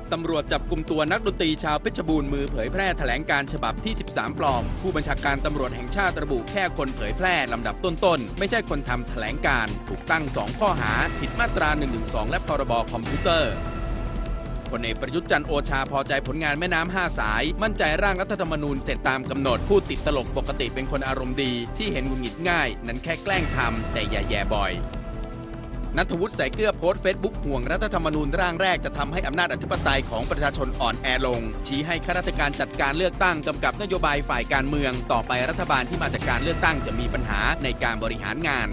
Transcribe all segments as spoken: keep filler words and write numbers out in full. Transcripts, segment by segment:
ตำรวจจับกลุ่มตัวนักดนตรีชาวเพชรบูรณ์มือเผยแพร่แถลงการฉบับที่สิบสามปลอมผู้บัญชาการตำรวจแห่งชาติระบุแค่คนเผยแพร่ลำดับต้นๆไม่ใช่คนทำแถลงการถูกตั้งสองข้อหาผิดมาตราหนึ่งหนึ่งสองและพรบคอมพิวเตอร์พลเอกประยุทธ์จันทร์โอชาพอใจผลงานแม่น้ำห้าสายมั่นใจร่างรัฐธรรมนูญเสร็จตามกำหนดพูดติดตลกปกติเป็นคนอารมณ์ดีที่เห็นหงุดหงิดง่ายนั้นแค่แกล้งทำแต่อย่าแย่บ่อยณัฐวุฒิ สายเกลือโพสต์เฟซบุ๊กห่วงรัฐธรรมนูญร่างแรกจะทำให้อำนาจอธิปไตยของประชาชนอ่อนแอลงชี้ให้ข้าราชการจัดการเลือกตั้งกำกับนโยบายฝ่ายการเมืองต่อไปรัฐบาลที่มาจากการเลือกตั้งจะมีปัญหาในการบริหารงาน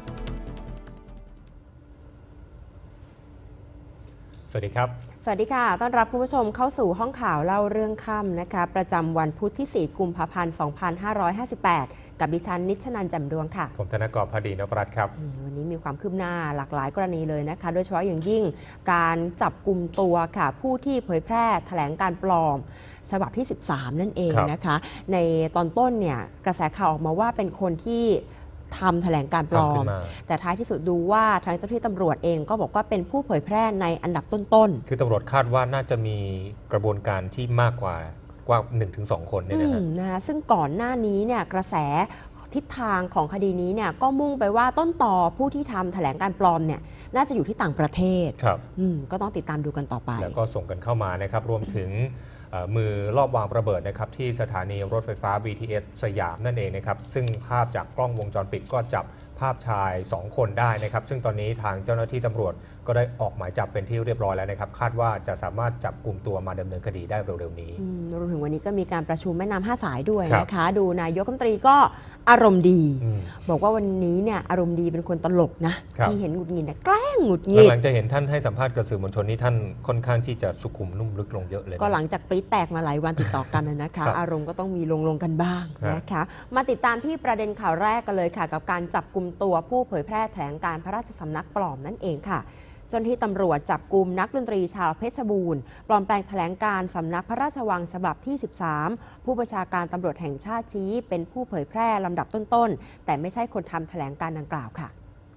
สวัสดีครับสวัสดีค่ะต้อนรับคุณผู้ชมเข้าสู่ห้องข่าวเล่าเรื่องค่ำนะคะประจำวันพุธที่สี่กุมภาพันธ์สองพันห้าร้อยห้าสิบแปดกับดิฉันนิชนันท์ แจ่มดวงค่ะผมธนกร พดีนพรัตน์ครับวันนี้มีความคืบหน้าหลากหลายกรณีเลยนะคะโดยเฉพาะอย่างยิ่งการจับกลุ่มตัวค่ะผู้ที่เผยแพร่แถลงการปลอมฉบับที่สิบสามนั่นเองนะคะในตอนต้นเนี่ยกระแสข่าวออกมาว่าเป็นคนที่ทำแถลงการปลอมแต่ท้ายที่สุดดูว่าทางเจ้าหน้าที่ตำรวจเองก็บอกว่าเป็นผู้เผยแพร่ในอันดับต้นๆคือตำรวจคาดว่าน่าจะมีกระบวนการที่มากกว่ากว่า หนึ่งถึงสอง คนเนี่ยนะฮะนะคะซึ่งก่อนหน้านี้เนี่ยกระแสทิศทางของคดีนี้เนี่ยก็มุ่งไปว่าต้นต่อผู้ที่ทำแถลงการปลอมเนี่ยน่าจะอยู่ที่ต่างประเทศครับก็ต้องติดตามดูกันต่อไปแล้วก็ส่งกันเข้ามานะครับรวมถึงมือลอบวางระเบิดนะครับที่สถานีรถไฟฟ้า บี ที เอส สยามนั่นเองนะครับซึ่งภาพจากกล้องวงจรปิดก็จับภาพชายสองคนได้นะครับซึ่งตอนนี้ทางเจ้าหน้าที่ตำรวจก็ได้ออกหมายจับเป็นที่เรียบร้อยแล้วนะครับคาดว่าจะสามารถจับกลุ่มตัวมาดำเนินคดีได้เร็วๆนี้รวมถึงวันนี้ก็มีการประชุมแม่น้ำห้าสายด้วยนะคะดูนายกรัฐมนตรีก็อารมณ์ดีบอกว่าวันนี้เนี่ยอารมณ์ดีเป็นคนตลกนะที่เห็นหงุดหงิดแกล้งหงุดหงิดหลังจะเห็นท่านให้สัมภาษณ์กับสื่อมวลชนนี่ท่านค่อนข้างที่จะสุขุมนุ่มลึกลงเยอะเลยก็หลังจากปรี๊ดแตกมาหลายวันติดต่อกันนะคะอารมณ์ก็ต้องมีลงลงกันบ้างนะคะมาติดตามที่ประเด็นข่าวแรกกันเลยค่ะกับการจับกลุ่มตัวผู้เผยแพร่แถลงการพระราชสำนักปลอมนั่นเองค่ะเจ้าหน้าที่ตำรวจจับกลุ่มนักดนตรีชาวเพชรบูรณ์ปลอมแปลงแถลงการสำนักพระราชวังฉบับที่สิบสามผู้บัญชาการตำรวจแห่งชาติชี้เป็นผู้เผยแพร่ลำดับต้นๆแต่ไม่ใช่คนทำแถลงการดังกล่าวค่ะ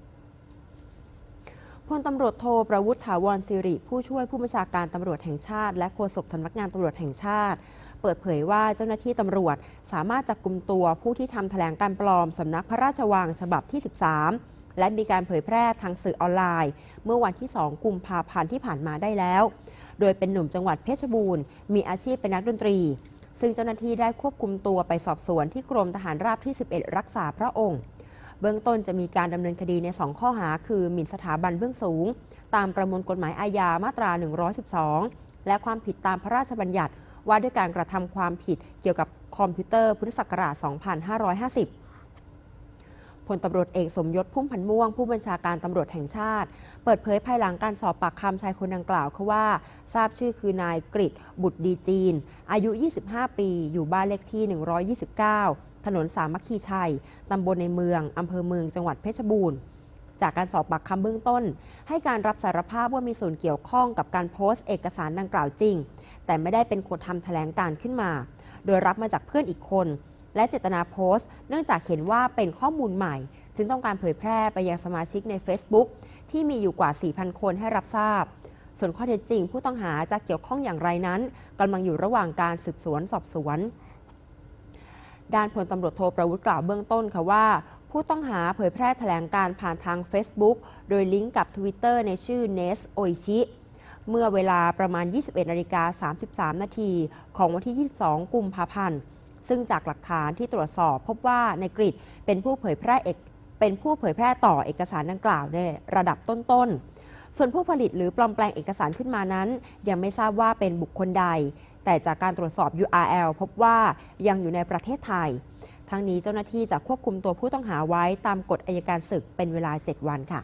พลตำรวจโทประวุฒิถาวรศิริผู้ช่วยผู้บัญชาการตำรวจแห่งชาติและโฆษกสำนักงานตำรวจแห่งชาติเปิดเผยว่าเจ้าหน้าที่ตำรวจสามารถจับกุมตัวผู้ที่ทำแถลงการปลอมสำนักพระราชวังฉบับที่สิบสามและมีการเผยแพร่ทางสื่อออนไลน์เมื่อวันที่สองกุมภาพันธ์ที่ผ่านมาได้แล้วโดยเป็นหนุ่มจังหวัดเพชรบูรณ์มีอาชีพเป็นนักดนตรีซึ่งเจ้าหน้าที่ได้ควบคุมตัวไปสอบสวนที่กรมทหารราบที่สิบเอ็ดรักษาพระองค์เบื้องต้นจะมีการดำเนินคดีในสองข้อหาคือหมิ่นสถาบันเบื้องสูงตามประมวลกฎหมายอาญามาตราหนึ่งร้อยสิบสองและความผิดตามพระราชบัญญัติว่าด้วยการกระทำความผิดเกี่ยวกับคอมพิวเตอร์พุทธศักราชสองพันห้าร้อยห้าสิบพลตำรวจเอกสมยศพุ่มพันธ์ม่วงผู้บัญชาการตำรวจแห่งชาติเปิดเผยภายหลังการสอบปากคำชายคนดังกล่าวเขาว่าทราบชื่อคือนายกฤษบุตรดีจีนอายุยี่สิบห้าปีอยู่บ้านเลขที่หนึ่งร้อยยี่สิบเก้าถนนสามัคคีชัยตำบลในเมืองอำเภอเมืองจังหวัดเพชรบูรณ์จากการสอบปากคำเบื้องต้นให้การรับสารภาพว่ามีส่วนเกี่ยวข้องกับการโพสต์เอกสารดังกล่าวจริงแต่ไม่ได้เป็นคนทำแถลงการขึ้นมาโดยรับมาจากเพื่อนอีกคนและเจตนาโพสต์เนื่องจากเห็นว่าเป็นข้อมูลใหม่จึงต้องการเผยแพร่ไปยังสมาชิกใน Facebook ที่มีอยู่กว่า สี่พัน คนให้รับทราบส่วนข้อเท็จจริงผู้ต้องหาจะเกี่ยวข้องอย่างไรนั้นกำลังอยู่ระหว่างการสืบสวนสอบสวนด้านพลตำรวจโทประวุฒิกล่าวเบื้องต้นค่ะว่าผู้ต้องหาเผยแพร่แถลงการผ่านทาง Facebook โดยลิงก์กับ Twitter ในชื่อ เนส โออิชิ เมื่อเวลาประมาณ ยี่สิบเอ็ดนาฬิกาสามสิบสามนาทีของวันที่ ยี่สิบสอง กุมภาพันธ์ซึ่งจากหลักฐานที่ตรวจสอบพบว่าในกฤษเป็นผู้เผยแพร่เอกเป็นผู้เผยแพร่ต่อเอกสารดังกล่าวในระดับต้นๆส่วนผู้ผลิตหรือปลอมแปลงเอกสารขึ้นมานั้นยังไม่ทราบว่าเป็นบุคคลใดแต่จากการตรวจสอบ ยู อาร์ แอล พบว่ายังอยู่ในประเทศไทยทั้งนี้เจ้าหน้าที่จะควบคุมตัวผู้ต้องหาไว้ตามกฎอัยการศึกเป็นเวลาเจ็ดวันค่ะ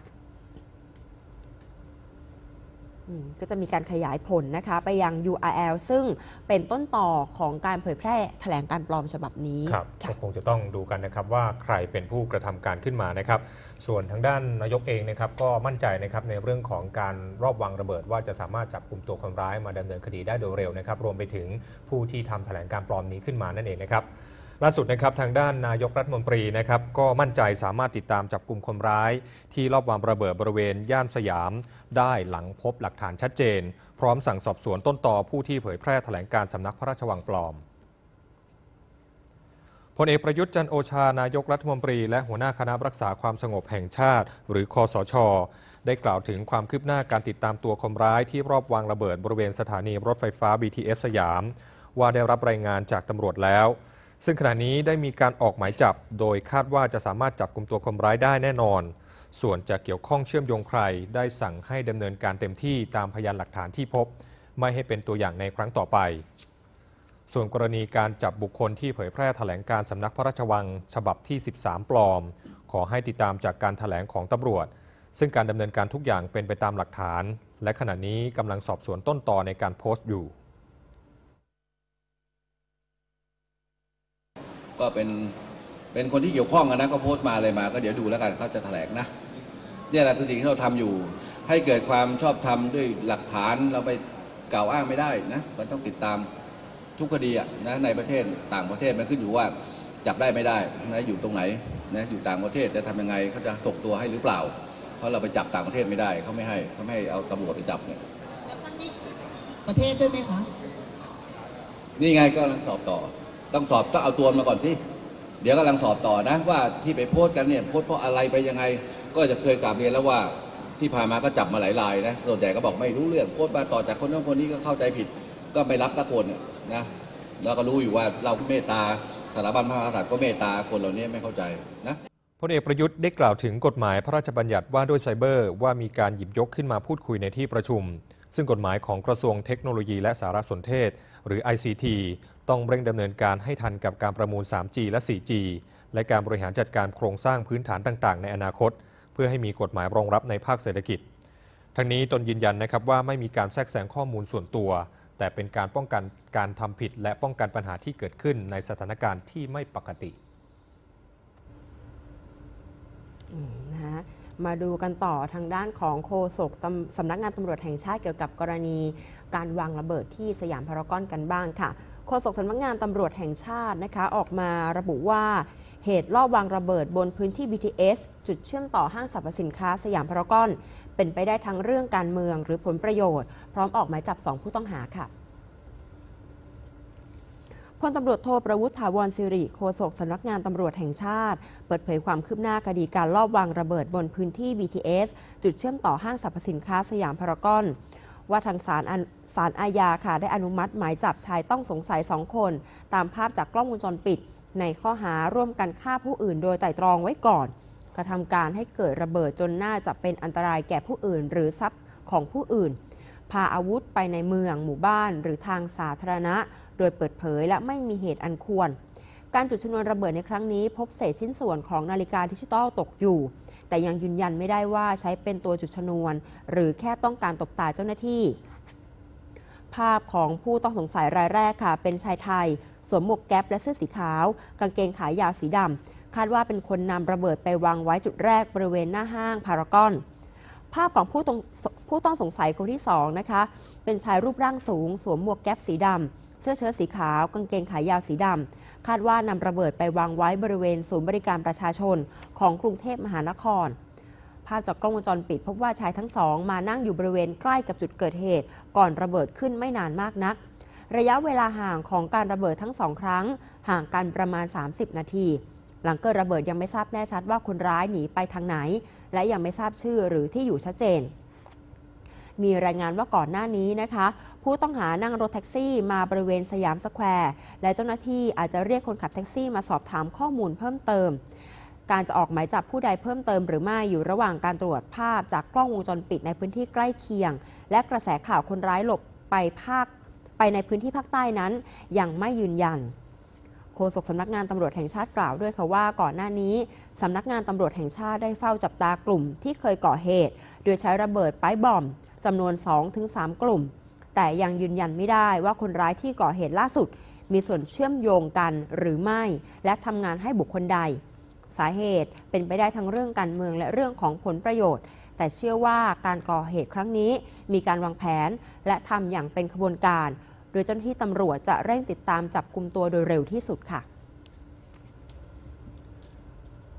ก็จะมีการขยายผลนะคะไปยัง ยู อาร์ แอล ซึ่งเป็นต้นต่อของการเผยแพร่แถลงการปลอมฉบับนี้ครับก็คงจะต้องดูกันนะครับว่าใครเป็นผู้กระทำการขึ้นมานะครับส่วนทางด้านนายกเองนะครับก็มั่นใจนะครับในเรื่องของการรอบวางระเบิดว่าจะสามารถจับกลุ่มตัวคนร้ายมาดำเนินคดีได้โดยเร็วนะครับรวมไปถึงผู้ที่ทำแถลงการปลอมนี้ขึ้นมานั่นเองนะครับล่าสุดนะครับทางด้านนายกรัฐมนตรีนะครับก็มั่นใจสามารถติดตามจับกลุ่มคนร้ายที่ลอบวางระเบิดบริเวณย่านสยามได้หลังพบหลักฐานชัดเจนพร้อมสั่งสอบสวนต้นตอผู้ที่เผยแพร่แถลงการสำนักพระราชวังปลอมพลเอกประยุทธ์จันทร์โอชานายกรัฐมนตรีและหัวหน้าคณะรักษาความสงบแห่งชาติหรือคสช.ได้กล่าวถึงความคืบหน้าการติดตามตัวคนร้ายที่รอบวางระเบิดบริเวณสถานีรถไฟฟ้า บี ที เอส สยามว่าได้รับรายงานจากตำรวจแล้วซึ่งขณะนี้ได้มีการออกหมายจับโดยคาดว่าจะสามารถจับกุมตัวคนร้ายได้แน่นอนส่วนจะเกี่ยวข้องเชื่อมโยงใครได้สั่งให้ดำเนินการเต็มที่ตามพยานหลักฐานที่พบไม่ให้เป็นตัวอย่างในครั้งต่อไปส่วนกรณีการจับบุคคลที่เผยแพร่แถลงการสำนักพระราชวังฉบับที่สิบสามปลอมขอให้ติดตามจากการแถลงของตำรวจซึ่งการดำเนินการทุกอย่างเป็นไปตามหลักฐานและขณะนี้กำลังสอบสวนต้นตอในการโพสต์อยู่ก็เป็นเป็นคนที่เกี่ยวข้องกันนะก็โพสต์มาอะไรมาก็เดี๋ยวดูแล้วกันเขาจะแถลงนะนี่แหละคือสิ่งที่เราทำอยู่ให้เกิดความชอบธรรมด้วยหลักฐานเราไปกล่าวอ้างไม่ได้นะมันต้องติดตามทุกคดีอะนะในประเทศต่างประเทศมันขึ้นอยู่ว่าจับได้ไม่ได้นะอยู่ตรงไหนนะอยู่ต่างประเทศจะทำยังไงเขาจะส่งตัวให้หรือเปล่าเพราะเราไปจับต่างประเทศไม่ได้เขาไม่ให้เขาไม่ให้เอาตำรวจไปจับเนี่ยแล้วครั้งนี้ประเทศด้วยไหมคะนี่ไงก็กำลังสอบต่อต้องสอบต้องเอาตัวมาก่อนที่เดี๋ยวกำลังสอบต่อนะว่าที่ไปโพสต์กันเนี่ยโพสต์เพราะอะไรไปยังไงก็จะเคยกล่าวเรียนแล้วว่าที่ผ่านมาก็จับมาหลายรายนะส่วนใหญ่ก็บอกไม่รู้เรื่องโพสต์มาต่อจากคนนั้นคนนี้ก็เข้าใจผิดก็ไม่รับตะโกนนะแล้วก็รู้อยู่ว่าเราเมตตาสถาบันพระมหากษัตริย์ก็เมตตาคนเหล่านี้ไม่เข้าใจนะพลเอกประยุทธ์ได้กล่าวถึงกฎหมายพระราชบัญญัติว่าด้วยไซเบอร์ว่ามีการหยิบยกขึ้นมาพูดคุยในที่ประชุมซึ่งกฎหมายของกระทรวงเทคโนโลยีและสารสนเทศหรือ ไอ ซี ที ต้องเร่งดำเนินการให้ทันกับการประมูล ทรีจี และ โฟร์จี และการบริหารจัดการโครงสร้างพื้นฐานต่างๆในอนาคตเพื่อให้มีกฎหมายรองรับในภาคเศรษฐกิจทั้งนี้ตนยืนยันนะครับว่าไม่มีการแทรกแซงข้อมูลส่วนตัวแต่เป็นการป้องกันการทำผิดและป้องกันปัญหาที่เกิดขึ้นในสถานการณ์ที่ไม่ปกตินะมาดูกันต่อทางด้านของโฆษกสำนักงานตำรวจแห่งชาติเกี่ยวกับกรณีการวางระเบิดที่สยามพารากอนกันบ้างค่ะโฆษกสำนักงานตำรวจแห่งชาตินะคะออกมาระบุว่าเหตุลอบวางระเบิดบนพื้นที่ บี ที เอส จุดเชื่อมต่อห้างสรรพสินค้าสยามพารากอนเป็นไปได้ทั้งเรื่องการเมืองหรือผลประโยชน์พร้อมออกหมายจับสองผู้ต้องหาค่ะพลตำรวจโทประวุฒิ ถาวรศิริโฆษกสำนักงานตำรวจแห่งชาติเปิดเผยความคืบหน้าคดีการลอบวางระเบิดบนพื้นที่ บี ที เอส จุดเชื่อมต่อห้างสรรพสินค้าสยามพารากอนว่าทางศาลศาลอาญาค่ะได้อนุมัติหมายจับชายต้องสงสัยสองคนตามภาพจากกล้องวงจรปิดในข้อหาร่วมกันฆ่าผู้อื่นโดยไตร่ตรองไว้ก่อนกระทำการให้เกิดระเบิดจนน่าจะเป็นอันตรายแก่ผู้อื่นหรือทรัพย์ของผู้อื่นพาอาวุธไปในเมืองหมู่บ้านหรือทางสาธารณะโดยเปิดเผยและไม่มีเหตุอันควรการจุดชนวนระเบิดในครั้งนี้พบเศษชิ้นส่วนของนาฬิกาดิจิตอลตกอยู่แต่ยังยืนยันไม่ได้ว่าใช้เป็นตัวจุดชนวนหรือแค่ต้องการตบตาเจ้าหน้าที่ภาพของผู้ต้องสงสัยรายแรกค่ะเป็นชายไทยสวมหมวกแก๊ปและเสื้อสีขาวกางเกงขายาวสีดำคาดว่าเป็นคนนำระเบิดไปวางไว้จุดแรกบริเวณหน้าห้างพารากอนภาพของผู้ต้องผู้ต้องสงสัยคนที่สองนะคะเป็นชายรูปร่างสูงสวมหมวกแก๊ปสีดำเสื้อเชิ้ตสีขาวกางเกงขายาวสีดำคาดว่านำระเบิดไปวางไว้บริเวณศูนย์บริการประชาชนของกรุงเทพมหานครภาพจากกล้องวงจรปิดพบว่าชายทั้งสองมานั่งอยู่บริเวณใกล้กับจุดเกิดเหตุก่อนระเบิดขึ้นไม่นานมากนักระยะเวลาห่างของการระเบิดทั้งสองครั้งห่างกันประมาณสามสิบนาทีหลังเกิดระเบิดยังไม่ทราบแน่ชัดว่าคนร้ายหนีไปทางไหนและยังไม่ทราบชื่อหรือที่อยู่ชัดเจนมีรายงานว่าก่อนหน้านี้นะคะผู้ต้องหานั่งรถแท็กซี่มาบริเวณสยามสแควร์และเจ้าหน้าที่อาจจะเรียกคนขับแท็กซี่มาสอบถามข้อมูลเพิ่มเติมการจะออกหมายจับผู้ใดเพิ่มเติมหรือไม่อยู่ระหว่างการตรวจภาพจากกล้องวงจรปิดในพื้นที่ใกล้เคียงและกระแสข่าวคนร้ายหลบไปภาคไปในพื้นที่ภาคใต้นั้นยังไม่ยืนยันโฆษกสำนักงานตำรวจแห่งชาติกล่าวด้วยค่ะว่าก่อนหน้านี้สำนักงานตำรวจแห่งชาติได้เฝ้าจับตากลุ่มที่เคยก่อเหตุโดยใช้ระเบิดไปบอมจำนวน สองถึงสาม กลุ่มแต่ยังยืนยันไม่ได้ว่าคนร้ายที่ก่อเหตุล่าสุดมีส่วนเชื่อมโยงกันหรือไม่และทำงานให้บุคคลใดสาเหตุเป็นไปได้ทั้งเรื่องการเมืองและเรื่องของผลประโยชน์แต่เชื่อว่าการก่อเหตุครั้งนี้มีการวางแผนและทำอย่างเป็นขบวนการโดยเจ้าหน้าที่ตำรวจจะเร่งติดตามจับกุมตัวโดยเร็วที่สุดค่ะ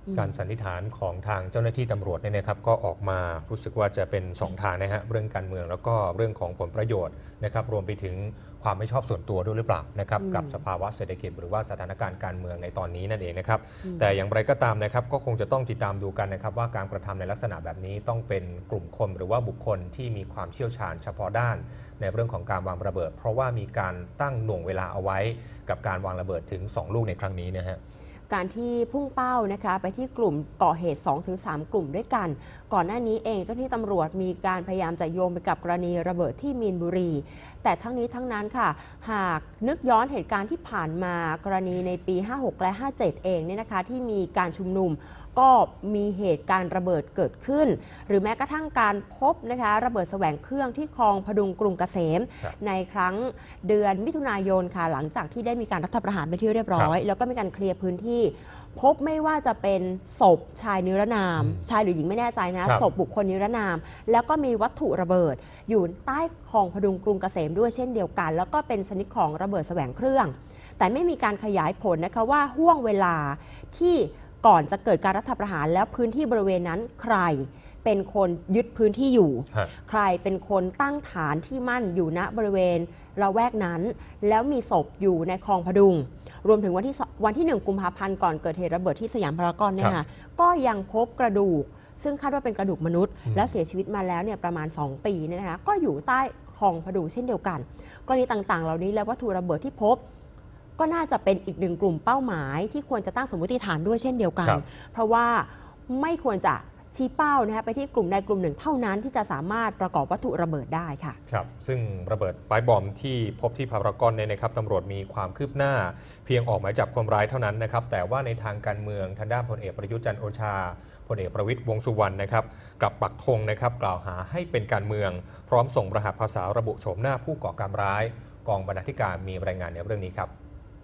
การสันนิษฐานของทางเจ้าหน้าที่ตำรวจเนี่ยนะครับก็ออกมารู้สึกว่าจะเป็นสองทางนะฮะเรื่องการเมืองแล้วก็เรื่องของผลประโยชน์นะครับรวมไปถึงความไม่ชอบส่วนตัวด้วยหรือเปล่านะครับกับสภาวะเศรษฐกิจหรือว่าสถานการณ์การเมืองในตอนนี้นั่นเองนะครับแต่อย่างไรก็ตามนะครับก็คงจะต้องติดตามดูกันนะครับว่าการกระทำในลักษณะแบบนี้ต้องเป็นกลุ่มคนหรือว่าบุคคลที่มีความเชี่ยวชาญเฉพาะด้านในเรื่องของการวางระเบิดเพราะว่ามีการตั้งหน่วงเวลาเอาไว้กับการวางระเบิดถึงสองลูกในครั้งนี้นะฮะการที่พุ่งเป้านะคะไปที่กลุ่มก่อเหตุ สองถึงสาม กลุ่มด้วยกันก่อนหน้านี้เองเจ้าหน้าที่ตำรวจมีการพยายามจะโยงไปกับกรณีระเบิดที่มีนบุรีแต่ทั้งนี้ทั้งนั้นค่ะหากนึกย้อนเหตุการณ์ที่ผ่านมากรณีในปี ห้าหก และ ห้าเจ็ด เองเนี่ยนะคะที่มีการชุมนุมก็มีเหตุการณ์ระเบิดเกิดขึ้นหรือแม้กระทั่งการพบนะคะระเบิดแสวงเครื่องที่คลองพดุงกรุงเกษมในครั้งเดือนมิถุนายนค่ะหลังจากที่ได้มีการรัฐประหารเป็นที่เรียบร้อยแล้วก็มีการเคลียร์พื้นที่พบไม่ว่าจะเป็นศพชายนิรนามชายหรือหญิงไม่แน่ใจนะศพบุคคลนิรนามแล้วก็มีวัตถุระเบิดอยู่ใต้คลองพดุงกรุงเกษมด้วยเช่นเดียวกันแล้วก็เป็นชนิดของระเบิดแสวงเครื่องแต่ไม่มีการขยายผลนะคะว่าห่วงเวลาที่ก่อนจะเกิดการรัฐประหารแล้วพื้นที่บริเวณนั้นใครเป็นคนยึดพื้นที่อยู่ใครเป็นคนตั้งฐานที่มั่นอยู่ณบริเวณละแวกนั้นแล้วมีศพอยู่ในคลองพดุงรวมถึงวันที่วันที่หนึ่งกุมภาพันธ์ก่อนเกิดเหตุระเบิดที่สยามพารากอนเนี่ยค่ะก็ยังพบกระดูกซึ่งคาดว่าเป็นกระดูกมนุษย์และเสียชีวิตมาแล้วเนี่ยประมาณสองปีเนี่ยนะคะก็อยู่ใต้คลองพดุงเช่นเดียวกันกรณีต่างๆเหล่านี้และวัตถุระเบิดที่พบก็น่าจะเป็นอีกหนึ่งกลุ่มเป้าหมายที่ควรจะตั้งสมมติฐานด้วยเช่นเดียวกันเพราะว่าไม่ควรจะชี้เป้านะคะไปที่กลุ่มใดกลุ่มหนึ่งเท่านั้นที่จะสามารถประกอบวัตถุระเบิดได้ค่ะครับซึ่งระเบิดปลายบอมที่พบที่พารากอนเนี่ยนะครับตำรวจมีความคืบหน้าเพียงออกหมายจับคนร้ายเท่านั้นนะครับแต่ว่าในทางการเมืองทางด้านพลเอกประยุทธ์จันทร์โอชาพลเอกประวิตรวงษ์สุวรรณนะครับกับปักธงนะครับกล่าวหาให้เป็นการเมืองพร้อมส่งรหัสภาษาระบุโฉมหน้าผู้ก่อการร้ายกองบรรณาธิการมีรายงานในเรื่องนี้ครับ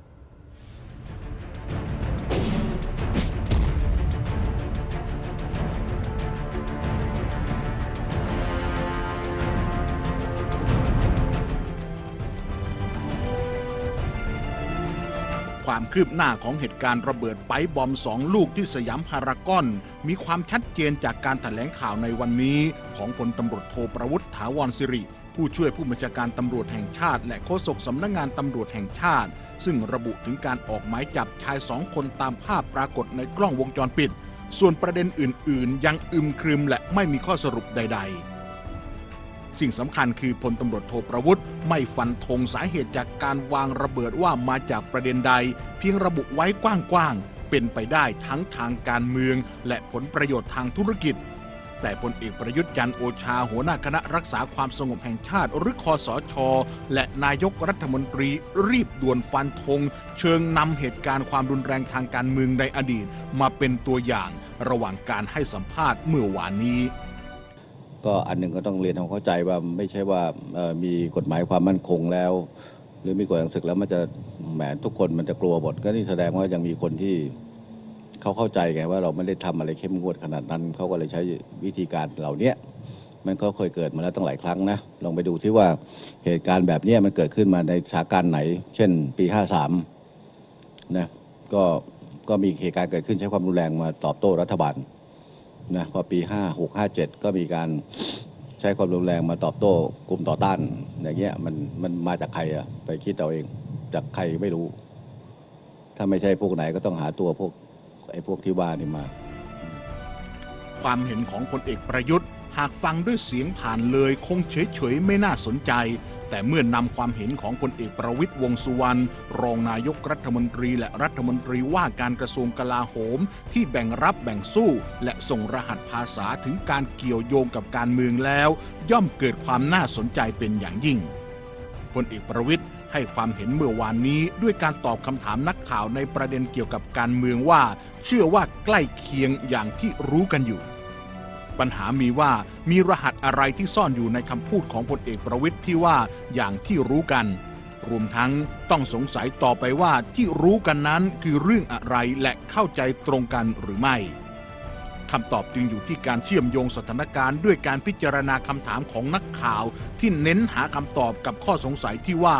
ความคืบหน้าของเหตุการณ์ระเบิดไปบอมสองลูกที่สยามพารากอนมีความชัดเจนจากการแถลงข่าวในวันนี้ของพลตำรวจโทประวุฒิถาวรสิริผู้ช่วยผู้บัญชาการตำรวจแห่งชาติและโฆษกสำนักงานตำรวจแห่งชาติซึ่งระบุถึงการออกหมายจับชายสองคนตามภาพปรากฏในกล้องวงจรปิดส่วนประเด็นอื่นๆยังอึมครึมและไม่มีข้อสรุปใดๆสิ่งสำคัญคือพลตำรวจโทประวุฒิไม่ฟันธงสาเหตุจากการวางระเบิดว่ามาจากประเด็นใดเพียงระบุไว้กว้างๆเป็นไปได้ทั้งทางการเมืองและผลประโยชน์ทางธุรกิจแต่พลเอกประยุทธ์จันทร์โอชาหัวหน้าคณะรักษาความสงบแห่งชาติหรือคสช.และนายกรัฐมนตรีรีบด่วนฟันธงเชิงนำเหตุการณ์ความรุนแรงทางการเมืองในอดีตมาเป็นตัวอย่างระหว่างการให้สัมภาษณ์เมื่อวานนี้ก็อันหนึ่งก็ต้องเรียนทำเข้าใจว่าไม่ใช่ว่ามีกฎหมายความมั่นคงแล้วหรือมีกฎอย่างศึกแล้วมันจะแหมทุกคนมันจะกลัวหมดก็นี่แสดงว่ายังมีคนที่เขาเข้าใจไงว่าเราไม่ได้ทำอะไรเข้มงวดขนาดนั้นเขาก็เลยใช้วิธีการเหล่านี้มันก็เคยเกิดมาแล้วตั้งหลายครั้งนะลองไปดูที่ว่าเหตุการณ์แบบนี้มันเกิดขึ้นมาในสถานการณ์ไหนเช่นปีห้าสามนะก็ก็มีเหตุการณ์เกิดขึ้นใช้ความรุนแรงมาตอบโต้รัฐบาลนะพอปีห้าหก ห้าเจ็ดก็มีการใช้ความรุนแรงมาตอบโต้กลุ่มต่อต้านอย่างเงี้ยมันมันมาจากใครอะไปคิดเอาเองจากใครไม่รู้ถ้าไม่ใช่พวกไหนก็ต้องหาตัวพวกไอ้พวกที่ว่านี่มาความเห็นของพลเอกประยุทธ์หากฟังด้วยเสียงผ่านเลยคงเฉยๆไม่น่าสนใจแต่เมื่อนำความเห็นของพลเอกประวิตรวงษ์สุวรรณรองนายกรัฐมนตรีและรัฐมนตรีว่าการกระทรวงกลาโหมที่แบ่งรับแบ่งสู้และส่งรหัสภาษาถึงการเกี่ยวโยงกับการเมืองแล้วย่อมเกิดความน่าสนใจเป็นอย่างยิ่งพลเอกประวิตรให้ความเห็นเมื่อวานนี้ด้วยการตอบคำถามนักข่าวในประเด็นเกี่ยวกับการเมืองว่าเชื่อว่าใกล้เคียงอย่างที่รู้กันอยู่ปัญหามีว่ามีรหัสอะไรที่ซ่อนอยู่ในคำพูดของพลเอกประวิตรที่ว่าอย่างที่รู้กันรวมทั้งต้องสงสัยต่อไปว่าที่รู้กันนั้นคือเรื่องอะไรและเข้าใจตรงกันหรือไม่คำตอบจึงอยู่ที่การเชื่อมโยงสถานการณ์ด้วยการพิจารณาคำถามของนักข่าวที่เน้นหาคำตอบกับข้อสงสัยที่ว่า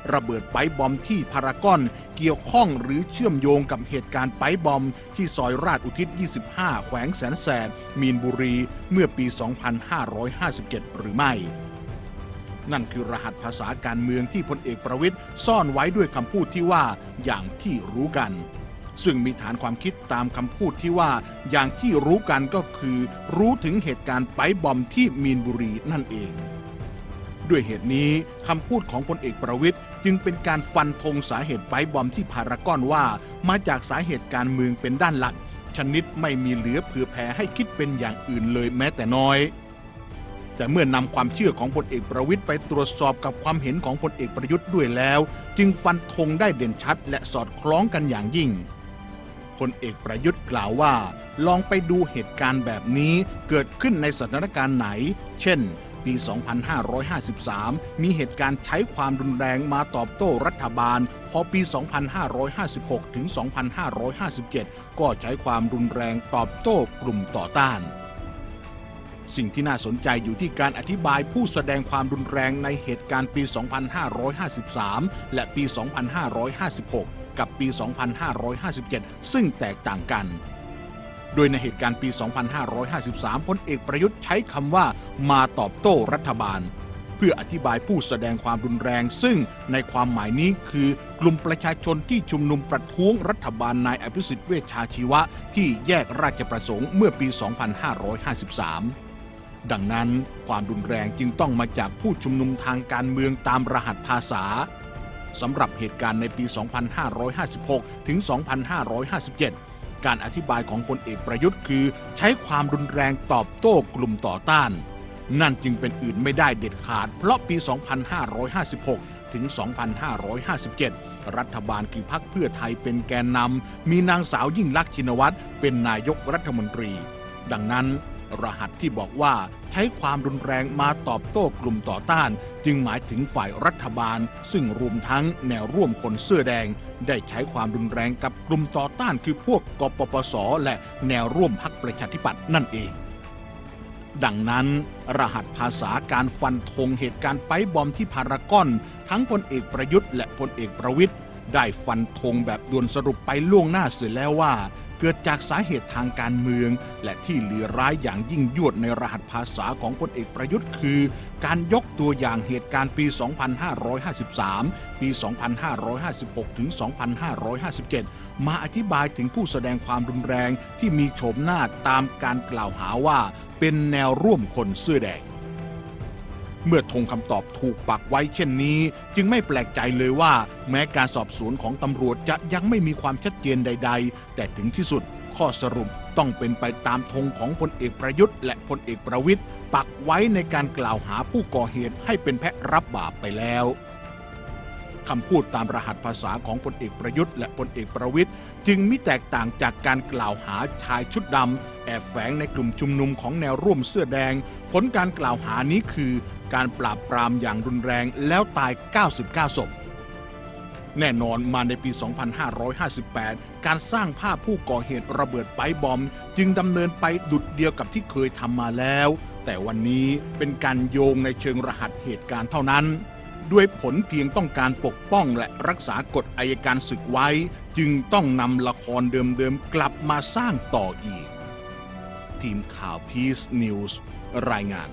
ระเบิดไปบอมที่พารากอนเกี่ยวข้องหรือเชื่อมโยงกับเหตุการณ์ไปบอมที่ซอยราชอุทิศ ยี่สิบห้า แขวงแสนแสบมีนบุรีเมื่อปี สองพันห้าร้อยห้าสิบเจ็ด หรือไม่นั่นคือรหัสภาษาการเมืองที่พลเอกประวิตรซ่อนไว้ด้วยคำพูดที่ว่าอย่างที่รู้กันซึ่งมีฐานความคิดตามคำพูดที่ว่าอย่างที่รู้กันก็คือรู้ถึงเหตุการณ์ไปบอมที่มีนบุรีนั่นเองด้วยเหตุนี้คำพูดของพลเอกประวิตรจึงเป็นการฟันธงสาเหตุไปบอมที่พารากอนว่ามาจากสาเหตุการเมืองเป็นด้านหลักชนิดไม่มีเหลือเผื่อแผ่ให้คิดเป็นอย่างอื่นเลยแม้แต่น้อยแต่เมื่อนำความเชื่อของพลเอกประวิตรไปตรวจสอบกับความเห็นของพลเอกประยุทธ์ด้วยแล้วจึงฟันธงได้เด่นชัดและสอดคล้องกันอย่างยิ่งพลเอกประยุทธ์กล่าวว่าลองไปดูเหตุการณ์แบบนี้เกิดขึ้นในสถานการณ์ไหนเช่นปี สองพันห้าร้อยห้าสิบสาม มีเหตุการณ์ใช้ความรุนแรงมาตอบโต้รัฐบาลพอปี สองพันห้าร้อยห้าสิบหก ถึง สองพันห้าร้อยห้าสิบเจ็ด ก็ใช้ความรุนแรงตอบโต้กลุ่มต่อต้านสิ่งที่น่าสนใจอยู่ที่การอธิบายผู้แสดงความรุนแรงในเหตุการณ์ปี สองพันห้าร้อยห้าสิบสาม และปี สองพันห้าร้อยห้าสิบหก กับปี สองพันห้าร้อยห้าสิบเจ็ด ซึ่งแตกต่างกันโดยในเหตุการณ์ปี สองพันห้าร้อยห้าสิบสาม พลเอกประยุทธ์ใช้คำว่ามาตอบโต้รัฐบาลเพื่ออธิบายผู้แสดงความรุนแรงซึ่งในความหมายนี้คือกลุ่มประชาชนที่ชุมนุมประท้วงรัฐบาลนายอภิสิทธิ์เวชชาชีวะที่แยกราชประสงค์เมื่อปี สองพันห้าร้อยห้าสิบสามดังนั้นความรุนแรงจึงต้องมาจากผู้ชุมนุมทางการเมืองตามรหัสภาษาสำหรับเหตุการณ์ในปี สองพันห้าร้อยห้าสิบหก ถึง สองพันห้าร้อยห้าสิบเจ็ด การอธิบายของพลเอกประยุทธ์คือใช้ความรุนแรงตอบโต้กลุ่มต่อต้านนั่นจึงเป็นอื่นไม่ได้เด็ดขาดเพราะปี สองพันห้าร้อยห้าสิบหก ถึง สองพันห้าร้อยห้าสิบเจ็ด รัฐบาลคือพรรคเพื่อไทยเป็นแกนนำมีนางสาวยิ่งลักษณ์ชินวัตรเป็นนายกรัฐมนตรีดังนั้นรหัสที่บอกว่าใช้ความรุนแรงมาตอบโต้กลุ่มต่อต้านจึงหมายถึงฝ่ายรัฐบาลซึ่งรวมทั้งแนวร่วมคนเสื้อแดงได้ใช้ความรุนแรงกับกลุ่มต่อต้านคือพวกกปปส.และแนวร่วมพรรคประชาธิปัตย์นั่นเองดังนั้นรหัสภาษาการฟันธงเหตุการณ์ไปบอมที่พารากอนทั้งพลเอกประยุทธ์และพลเอกประวิตรได้ฟันธงแบบด่วนสรุปไปล่วงหน้าเสียแล้วว่าเกิดจากสาเหตุทางการเมืองและที่เหลือร้ายอย่างยิ่งยวดในรหัสภาษาของพลเอกประยุทธ์คือการยกตัวอย่างเหตุการณ์ปี สองพันห้าร้อยห้าสิบสาม ปี สองพันห้าร้อยห้าสิบหก ถึง สองพันห้าร้อยห้าสิบเจ็ด มาอธิบายถึงผู้แสดงความรุนแรงที่มีโฉมหน้าตามการกล่าวหาว่าเป็นแนวร่วมคนเสื้อแดงเมื่อธงคำตอบถูกปักไว้เช่นนี้จึงไม่แปลกใจเลยว่าแม้การสอบสวนของตำรวจจะยังไม่มีความชัดเจนใดๆแต่ถึงที่สุดข้อสรุปต้องเป็นไปตามธงของพลเอกประยุทธ์และพลเอกประวิตรปักไว้ในการกล่าวหาผู้ก่อเหตุให้เป็นแพะรับบาปไปแล้วคำพูดตามรหัสภาษาของพลเอกประยุทธ์และพลเอกประวิตรจึงมิแตกต่างจากการกล่าวหาชายชุดดำแอบแฝงในกลุ่มชุมนุมของแนวร่วมเสื้อแดงผลการกล่าวหานี้คือการปราบปรามอย่างรุนแรงแล้วตายเก้าสิบเก้าศพแน่นอนมาในปี สองพันห้าร้อยห้าสิบแปด การสร้างภาพผู้ก่อเหตุระเบิดไปบอมจึงดำเนินไปดุจเดียวกับที่เคยทำมาแล้วแต่วันนี้เป็นการโยงในเชิงรหัสเหตุการณ์เท่านั้นด้วยผลเพียงต้องการปกป้องและรักษากฎอัยการศึกไว้จึงต้องนำละครเดิมๆกลับมาสร้างต่ออีกทีมข่าว Peace News รายงาน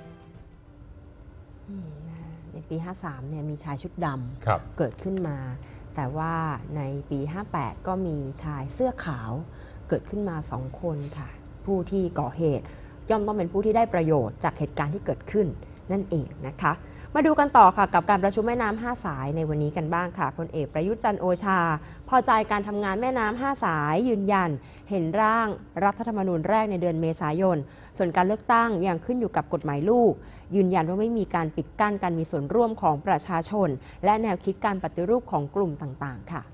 ในปี ห้าสาม เนี่ยมีชายชุดดำเกิดขึ้นมาแต่ว่าในปี ห้าแปด ก็มีชายเสื้อขาวเกิดขึ้นมาสองคนค่ะผู้ที่ก่อเหตุย่อมต้องเป็นผู้ที่ได้ประโยชน์จากเหตุการณ์ที่เกิดขึ้นนั่นเองนะคะมาดูกันต่อค่ะกับการประชุมแม่น้ำห้าสายในวันนี้กันบ้างค่ะพลเอกประยุทธ์จันทร์โอชาพอใจการทำงานแม่น้ำห้าสายยืนยันเห็นร่างรัฐธรรมนูญแรกในเดือนเมษายนส่วนการเลือกตั้งยังขึ้นอยู่กับกฎหมายลูกยืนยันว่าไม่มีการปิดกั้นการมีส่วนร่วมของประชาชนและแนวคิดการปฏิรูปของกลุ่มต่างๆค่ะ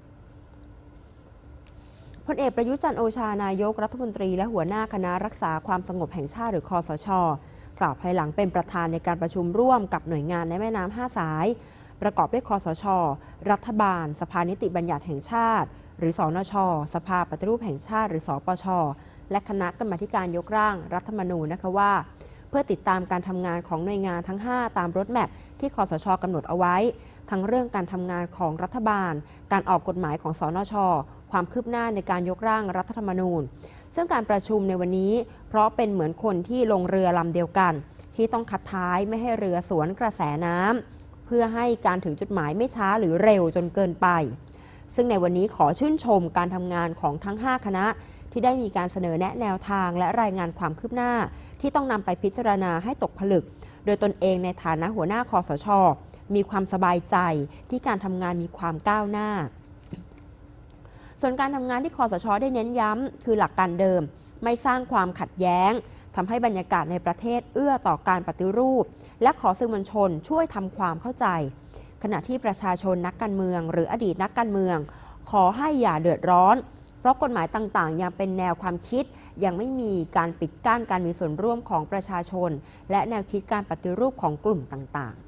พลเอกประยุทธ์จันทร์โอชานายกรัฐมนตรีและหัวหน้าคณะรักษาความสงบแห่งชาติหรือคสช.กล่าวภายหลังเป็นประธานในการประชุมร่วมกับหน่วยงานในแม่น้ำห้าสายประกอบด้วยคสช.รัฐบาลสภานิติบัญญัติแห่งชาติหรือสนช.สภาปฏิรูปแห่งชาติหรือสปช.และคณะกรรมาธิการยกร่างรัฐธรรมนูญนะคะว่าเพื่อติดตามการทำงานของหน่วยงานทั้งห้าตามรถแมพที่คสช.กำหนดเอาไว้ทั้งเรื่องการทำงานของรัฐบาลการออกกฎหมายของสนช.ความคืบหน้าในการยกร่างรัฐธรรมนูญซึ่งการประชุมในวันนี้เพราะเป็นเหมือนคนที่ลงเรือลำเดียวกันที่ต้องคัดท้ายไม่ให้เรือสวนกระแสน้ำเพื่อให้การถึงจุดหมายไม่ช้าหรือเร็วจนเกินไปซึ่งในวันนี้ขอชื่นชมการทำงานของทั้งห้าคณะที่ได้มีการเสนอแนะแนวทางและรายงานความคืบหน้าที่ต้องนำไปพิจารณาให้ตกผลึกโดยตนเองในฐานะหัวหน้าคสช.มีความสบายใจที่การทำงานมีความก้าวหน้าส่วนการทำงานที่คสช.ได้เน้นย้ำคือหลักการเดิมไม่สร้างความขัดแย้งทำให้บรรยากาศในประเทศเอื้อต่อการปฏิรูปและขอสื่อมวลชนช่วยทำความเข้าใจขณะที่ประชาชนนักการเมืองหรืออดีตนักการเมืองขอให้อย่าเดือดร้อนเพราะกฎหมายต่างๆยังเป็นแนวความคิดยังไม่มีการปิดกั้นการมีส่วนร่วมของประชาชนและแนวคิดการปฏิรูปของกลุ่มต่าง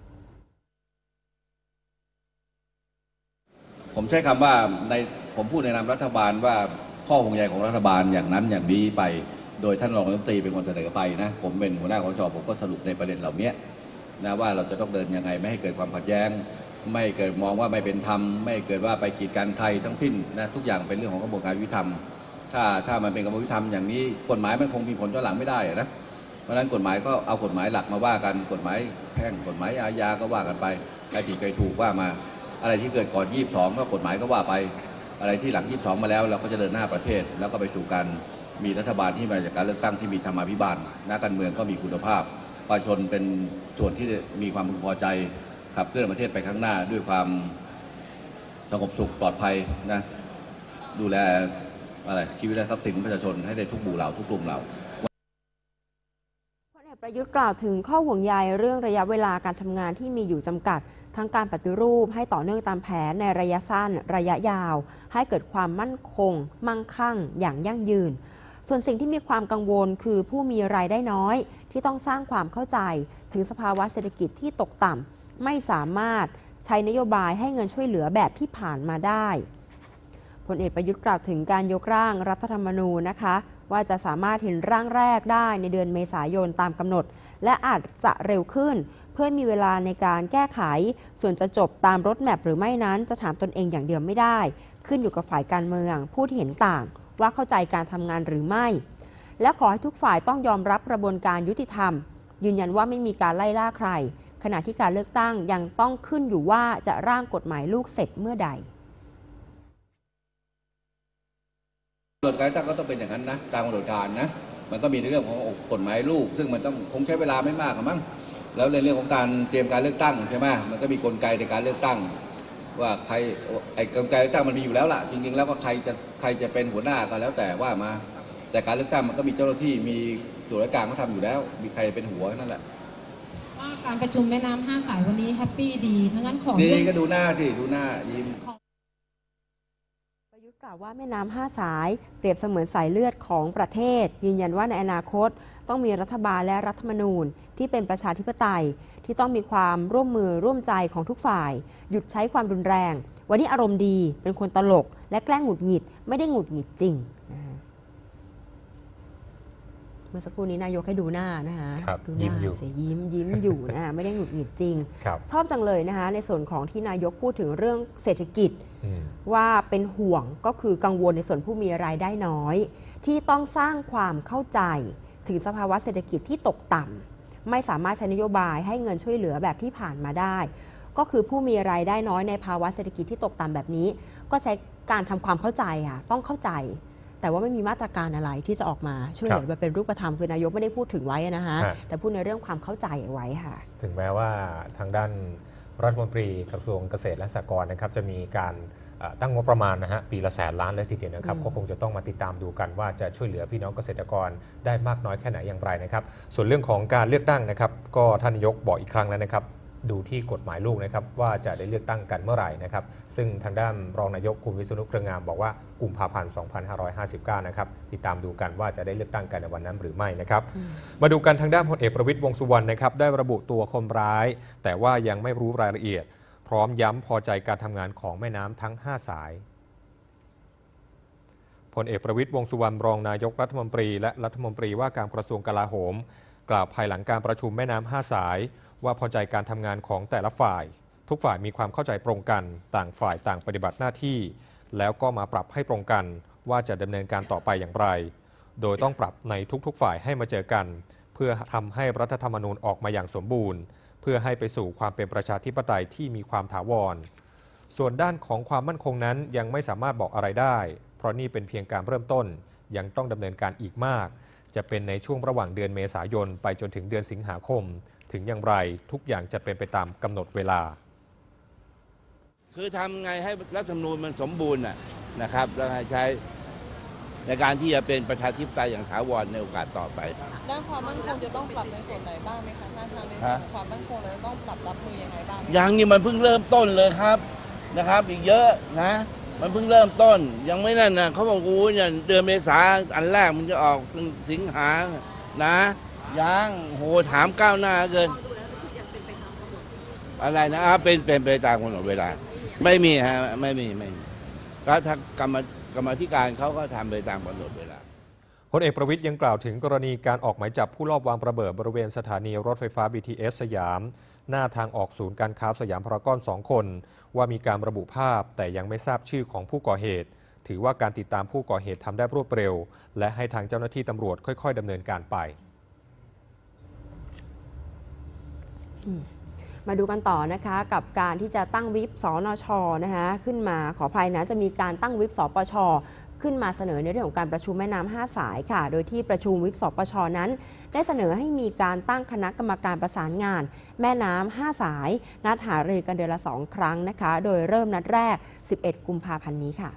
ๆผมใช้คำว่าในผมพูดในนามรัฐบาลว่าข้อห่วงใยของรัฐบาลอย่างนั้นอย่างนี้ไปโดยท่านรองรัฐมนตรีเป็นคนเสนอไปนะผมเป็นหัวหน้าคสช.ผมก็สรุปในประเด็นเหล่านี้นะว่าเราจะต้องเดินยังไงไม่ให้เกิดความขัดแย้งไม่เกิดมองว่าไม่เป็นธรรมไม่เกิดว่าไปกีดกันใครทั้งสิ้นนะทุกอย่างเป็นเรื่องของกระบวนการยุติธรรมถ้าถ้ามันเป็นกระบวนการยุติธรรมอย่างนี้กฎหมายมันคงมีผลย้อนหลังไม่ได้นะเพราะฉะนั้นกฎหมายก็เอากฎหมายหลักมาว่ากันกฎหมายแพ่งกฎหมายอาญาก็ว่ากันไปใครผิดใครถูกว่ามาอะไรที่เกิดก่อนยี่สิบสองก็กฎหมายก็ว่าไปอะไรที่หลังยี่สิบสองมาแล้วเราก็จะเดินหน้าประเทศแล้วก็ไปสู่การมีรัฐบาลที่มาจากการเลือกตั้งที่มีธรรมาภิบาลนักการเมืองก็มีคุณภาพประชาชนเป็นส่วนที่มีความพึงพอใจขับเคลื่อนประเทศไปข้างหน้าด้วยความสงบสุขปลอดภัยนะดูแลอะไรชีวิตและทรัพย์สินประชาชนให้ได้ทุกหมู่เหล่าทุกกลุ่มเหล่าพลเอกประยุทธ์กล่าวถึงข้อห่วงใยเรื่องระยะเวลาการทำงานที่มีอยู่จำกัดทั้งการปฏิรูปให้ต่อเนื่องตามแผนในระยะสั้นระยะยาวให้เกิดความมั่นคงมั่งคั่งอย่างยั่งยืนส่วนสิ่งที่มีความกังวลคือผู้มีรายได้น้อยที่ต้องสร้างความเข้าใจถึงสภาวะเศรษฐกิจที่ตกต่ำไม่สามารถใช้นโยบายให้เงินช่วยเหลือแบบที่ผ่านมาได้พลเอกประยุทธ์กล่าวถึงการยกร่างรัฐธรรมนูญนะคะว่าจะสามารถเห็นร่างแรกได้ในเดือนเมษายนตามกำหนดและอาจจะเร็วขึ้นเพื่อมีเวลาในการแก้ไขส่วนจะจบตามรถแมพหรือไม่นั้นจะถามตนเองอย่างเดียวไม่ได้ขึ้นอยู่กับฝ่ายการเมืองผู้ที่เห็นต่างว่าเข้าใจการทำงานหรือไม่และขอให้ทุกฝ่ายต้องยอมรับกระบวนการยุติธรรมยืนยันว่าไม่มีการไล่ล่าใครขณะที่การเลือกตั้งยังต้องขึ้นอยู่ว่าจะร่างกฎหมายลูกเสร็จเมื่อใดกำหนดการตั้งก็ต้องเป็นอย่างนั้นนะตามกำหนดการนะมันก็มีในเรื่องของกฎหมายลูกซึ่งมันต้องคงใช้เวลาไม่มากหรอกมั้งแล้วในเรื่องของการเตรียมการเลือกตั้งใช่ไหมมันก็มีกลไกในการเลือกตั้งว่าใครไอ้กลไกเลือกตั้งมันมีอยู่แล้วล่ะจริงๆแล้วว่าใครจะใครจะเป็นหัวหน้าก็แล้วแต่ว่ามาแต่การเลือกตั้งมันก็มีเจ้าหน้าที่มีส่วนราชการเขาทำอยู่แล้วมีใครเป็นหัวนั่นแหละว่าการประชุมแม่น้ำห้าสายวันนี้แฮปปี้ดีทั้งนั้นของดีก็ดูหน้าสิดูหน้ายิ้มประยุทธ์กล่าวว่าแม่น้ำห้าสายเปรียบเสมือนสายเลือดของประเทศยืนยันว่าในอนาคตต้องมีรัฐบาลและรัฐธรรมนูญที่เป็นประชาธิปไตยที่ต้องมีความร่วมมือร่วมใจของทุกฝ่ายหยุดใช้ความรุนแรงวันนี้อารมณ์ดีเป็นคนตลกและแกล้งหงุดหงิดไม่ได้หงุดหงิดจริงนะเมื่อสักครู่นี้นายกให้ดูหน้านะคะดูหน้าเสียยิ้มยิ้มอยู่นะไม่ได้หงุดหงิดจริงชอบจังเลยนะคะในส่วนของที่นายกพูดถึงเรื่องเศรษฐกิจว่าเป็นห่วงก็คือกังวลในส่วนผู้มีรายได้น้อยที่ต้องสร้างความเข้าใจถึงสภาวะเศรษฐกิจที่ตกต่ำไม่สามารถใช้นโยบายให้เงินช่วยเหลือแบบที่ผ่านมาได้ก็คือผู้มีรายได้น้อยในภาวะเศรษฐกิจที่ตกต่ำแบบนี้ก็ใช้การทำความเข้าใจค่ะต้องเข้าใจแต่ว่าไม่มีมาตรการอะไรที่จะออกมาช่วยเหลือแบบเป็นรูปธรรมคือนายกไม่ได้พูดถึงไว้นะคะแต่พูดในเรื่องความเข้าใจไว้ค่ะถึงแม้ว่าทางด้านรัฐมนตรีกระทรวงเกษตรและสหกรณ์นะครับจะมีการตั้งงบประมาณนะฮะปีละแสนล้านเลยทีเดียวนะครับก็คงจะต้องมาติดตามดูกันว่าจะช่วยเหลือพี่น้องเกษตรกรได้มากน้อยแค่ไหนอย่างไรนะครับส่วนเรื่องของการเลือกตั้งนะครับก็ท่านนายกบอกอีกครั้งแล้วนะครับดูที่กฎหมายลูกนะครับว่าจะได้เลือกตั้งกันเมื่อไหร่นะครับซึ่งทางด้านรองนายกคุณวิษณุ เครืองามบอกว่ากุมภาพันธ์สองพันห้าร้อยห้าสิบเก้านะครับติดตามดูกันว่าจะได้เลือกตั้งกันในวันนั้นหรือไม่นะครับมาดูกันทางด้านพลเอกประวิตรวงษ์สุวรรณนะครับได้ระบุตัวคนร้ายแต่ว่ายังไม่รู้รายละเอียดพร้อมย้ำพอใจการทำงานของแม่น้ำทั้งห้าสายพลเอกประวิตรวงษ์สุวรรณรองนายกรัฐมนตรีและรัฐมนตรีว่าการกระทรวงกลาโหมกล่าวภายหลังการประชุมแม่น้ำห้าสายว่าพอใจการทำงานของแต่ละฝ่ายทุกฝ่ายมีความเข้าใจตรงกันต่างฝ่ายต่างปฏิบัติหน้าที่แล้วก็มาปรับให้ตรงกันว่าจะดำเนินการต่อไปอย่างไรโดยต้องปรับในทุกๆฝ่ายให้มาเจอกันเพื่อทำให้รัฐธรรมนูญออกมาอย่างสมบูรณ์เพื่อให้ไปสู่ความเป็นประชาธิปไตยที่มีความถาวรส่วนด้านของความมั่นคงนั้นยังไม่สามารถบอกอะไรได้เพราะนี่เป็นเพียงการเริ่มต้นยังต้องดำเนินการอีกมากจะเป็นในช่วงระหว่างเดือนเมษายนไปจนถึงเดือนสิงหาคมถึงอย่างไรทุกอย่างจะเป็นไปตามกำหนดเวลาคือทำไงให้รัฐธรรมนูญมันสมบูรณ์นะครับแล้วใช้ในการที่จะเป็นประชาธิปไตยอย่างถาวรในโอกาสต่อไปด้านความมั่นคงจะต้องปรับในส่วนไหนบ้างไหมคะท่านทางในส่วนของความมั่นคงเราจะต้องปรับรับมือยังไงบ้างอย่างนี้มันเพิ่งเริ่มต้นเลยครับนะครับอีกเยอะนะมันเพิ่งเริ่มต้นยังไม่นั่นนะเขาบอกกูเนี่ยเดือนเมษาอันแรกมันจะออกสิงหานะยังโหถามก้าวหน้าเกินอะไรนะเป็นเป็นไปตามกำหนดเวลาไม่มีฮะไม่มีไม่มีก็ถ้ากรรมกรรมธิการเขาก็ทำไปตามกำหนดเวลาพลเอกประวิตรยังกล่าวถึงกรณีการออกหมายจับผู้ลอบวางระเบิดบริเวณสถานีรถไฟฟ้า บี ที เอส สยามหน้าทางออกศูนย์การค้าสยามพารากอนสองคนว่ามีการระบุภาพแต่ยังไม่ทราบชื่อของผู้ก่อเหตุถือว่าการติดตามผู้ก่อเหตุทำได้รวดเร็วและให้ทางเจ้าหน้าที่ตำรวจค่อยๆดำเนินการไปมาดูกันต่อนะคะกับการที่จะตั้งวิปสนชนะคะขึ้นมาขออภัยนะจะมีการตั้งวิปสปชขึ้นมาเสนอในเรื่องของการประชุมแม่น้ำห้าสายค่ะโดยที่ประชุมวิปสปชนั้นได้เสนอให้มีการตั้งคณะกรรมการประสานงานแม่น้ำห้าสายนัดหารือกันเดือนละสองครั้งนะคะโดยเริ่มนัดแรกสิบเอ็ดกุมภาพันธ์นี้ค่ะ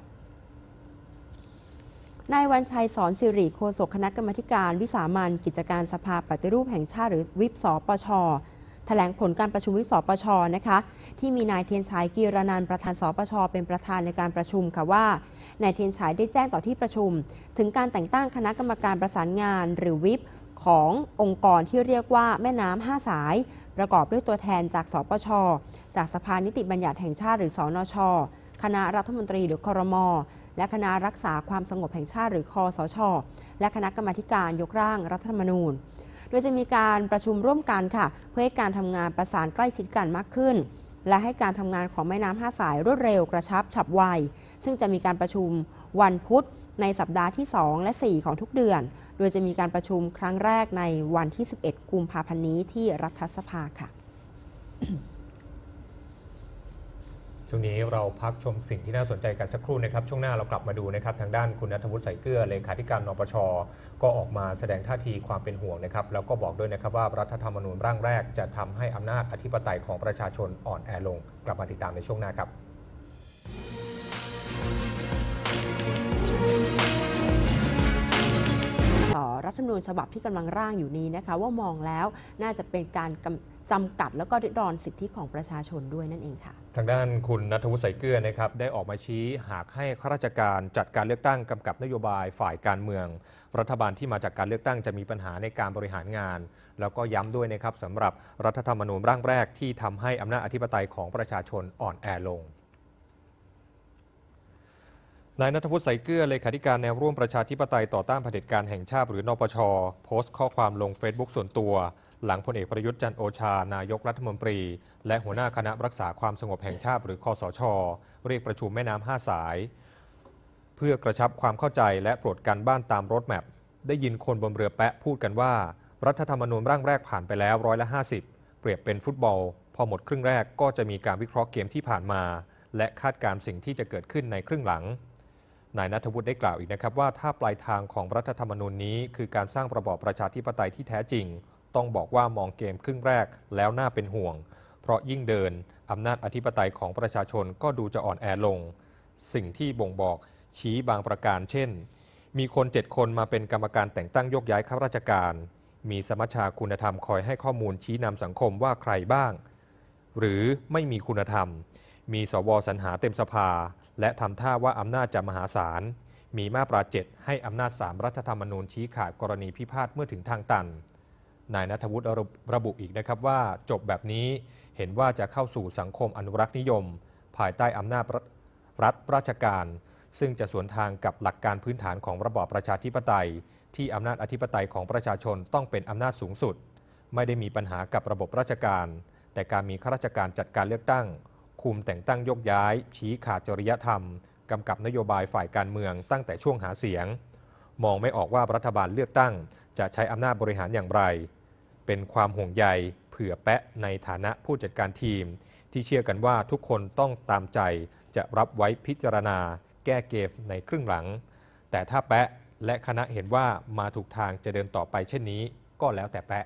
นายวันชัยสอนสิริโฆษกคณะกรรมการวิสามัญกิจการสภาปฏิรูปแห่งชาติหรือวิปสปชแถลงผลการประชุมวิปสปชนะคะที่มีนายเทียนชัยกีรนันท์ประธานสปชเป็นประธานในการประชุมค่ะว่านายเทียนชัยได้แจ้งต่อที่ประชุมถึงการแต่งตั้งคณะกรรมการประสานงานหรือวิปขององค์กรที่เรียกว่าแม่น้ำห้าสายประกอบด้วยตัวแทนจากสปชจากสภานิติบัญญัติแห่งชาติหรือสนชคณะรัฐมนตรีหรือครม.และคณะรักษาความสงบแห่งชาติหรือคสช.และคณะกรรมาการยกร่างรัฐธรรมนูญโดยจะมีการประชุมร่วมกันค่ะเพื่อให้การทำงานประสานใกล้ชิดกันมากขึ้นและให้การทำงานของแม่น้ำห้าสายรวดเร็วกระชับฉับไวซึ่งจะมีการประชุมวันพุธในสัปดาห์ที่สองและสี่ของทุกเดือนโดยจะมีการประชุมครั้งแรกในวันที่สิบเอ็ดกุมภาพันธ์นี้ที่รัฐสภาค่ะช่วงนี้เราพักชมสิ่งที่น่าสนใจกันสักครู่นะครับช่วงหน้าเรากลับมาดูนะครับทางด้านคุณณัฐวุฒิ สายเกลือเลขาธิการนปช.ก็ออกมาแสดงท่าทีความเป็นห่วงนะครับแล้วก็บอกด้วยนะครับว่ารัฐธรรมนูญร่างแรกจะทำให้อำนาจอธิปไตยของประชาชนอ่อนแอลงกลับมาติดตามในช่วงหน้าครับต่อรัฐธรรมนูญฉบับที่กำลังร่างอยู่นี้นะคะว่ามองแล้วน่าจะเป็นการจำกัดแล้วก็ริดรอนสิทธิของประชาชนด้วยนั่นเองค่ะทางด้านคุณณัฐวุฒิ สายเกลือนะครับได้ออกมาชี้หากให้ข้าราชการจัดการเลือกตั้งกำกับนโยบายฝ่ายการเมืองรัฐบาลที่มาจากการเลือกตั้งจะมีปัญหาในการบริหารงานแล้วก็ย้ำด้วยนะครับสำหรับรัฐธรรมนูญร่างแรกที่ทำให้อำนาจอธิปไตยของประชาชนอ่อนแอลงนายณัฐวุฒิ สายเกลือเลขาธิการแนวร่วมประชาธิปไตยต่อต้านเผด็จการแห่งชาติหรือนปช.โพสต์ข้อความลงเฟซบุ๊กส่วนตัวหลังพลเอกประยุทธ์จันทร์โอชานายกรัฐมนตรีและหัวหน้าคณะรักษาความสงบแห่งชาติหรือคสช.เรียกประชุมแม่น้ำห้าสายเพื่อกระชับความเข้าใจและโปรดกันบ้านตามรถแมพได้ยินคนบนเรือแปะพูดกันว่ารัฐธรรมนูญร่างแรกผ่านไปแล้วร้อยละห้าสิบเปรียบเป็นฟุตบอลพอหมดครึ่งแรกก็จะมีการวิเคราะห์เกมที่ผ่านมาและคาดการณ์สิ่งที่จะเกิดขึ้นในครึ่งหลังนายณัฐวุฒิได้กล่าวอีกนะครับว่าถ้าปลายทางของรัฐธรรมนูญนี้คือการสร้างระบอบประชาธิปไตยที่แท้จริงต้องบอกว่ามองเกมครึ่งแรกแล้วน่าเป็นห่วงเพราะยิ่งเดินอำนาจอธิปไตยของประชาชนก็ดูจะอ่อนแอลงสิ่งที่บ่งบอกชี้บางประการเช่นมีคนเจ็ดคนมาเป็นกรรมการแต่งตั้งโยกย้ายข้าราชการมีสมัชชาคุณธรรมคอยให้ข้อมูลชี้นำสังคมว่าใครบ้างหรือไม่มีคุณธรรมมีสวสรรหาเต็มสภาและทำท่าว่าอำนาจจะมหาศาลมีมาตราเจ็ดให้อำนาจสามรัฐธรรมนูญชี้ขาดกรณีพิพาทเมื่อถึงทางตันนายณัฐวุฒิระบุอีกนะครับว่าจบแบบนี้เห็นว่าจะเข้าสู่สังคมอนุรักษ์นิยมภายใต้อำนาจรัฐราชการซึ่งจะสวนทางกับหลักการพื้นฐานของระบอบประชาธิปไตยที่อำนาจอธิปไตยของประชาชนต้องเป็นอำนาจสูงสุดไม่ได้มีปัญหากับระบบราชการแต่การมีข้าราชการจัดการเลือกตั้งคุมแต่งตั้งยกย้ายชี้ขาดจริยธรรมกำกับนโยบายฝ่ายการเมืองตั้งแต่ช่วงหาเสียงมองไม่ออกว่ารัฐบาลเลือกตั้งจะใช้อำนาจบริหารอย่างไรเป็นความห่วงใยเผื่อแปะในฐานะผู้จัดการทีมที่เชื่อกันว่าทุกคนต้องตามใจจะรับไว้พิจารณาแก้เกมในครึ่งหลังแต่ถ้าแปะและคณะเห็นว่ามาถูกทางจะเดินต่อไปเช่นนี้ก็แล้วแต่แปะ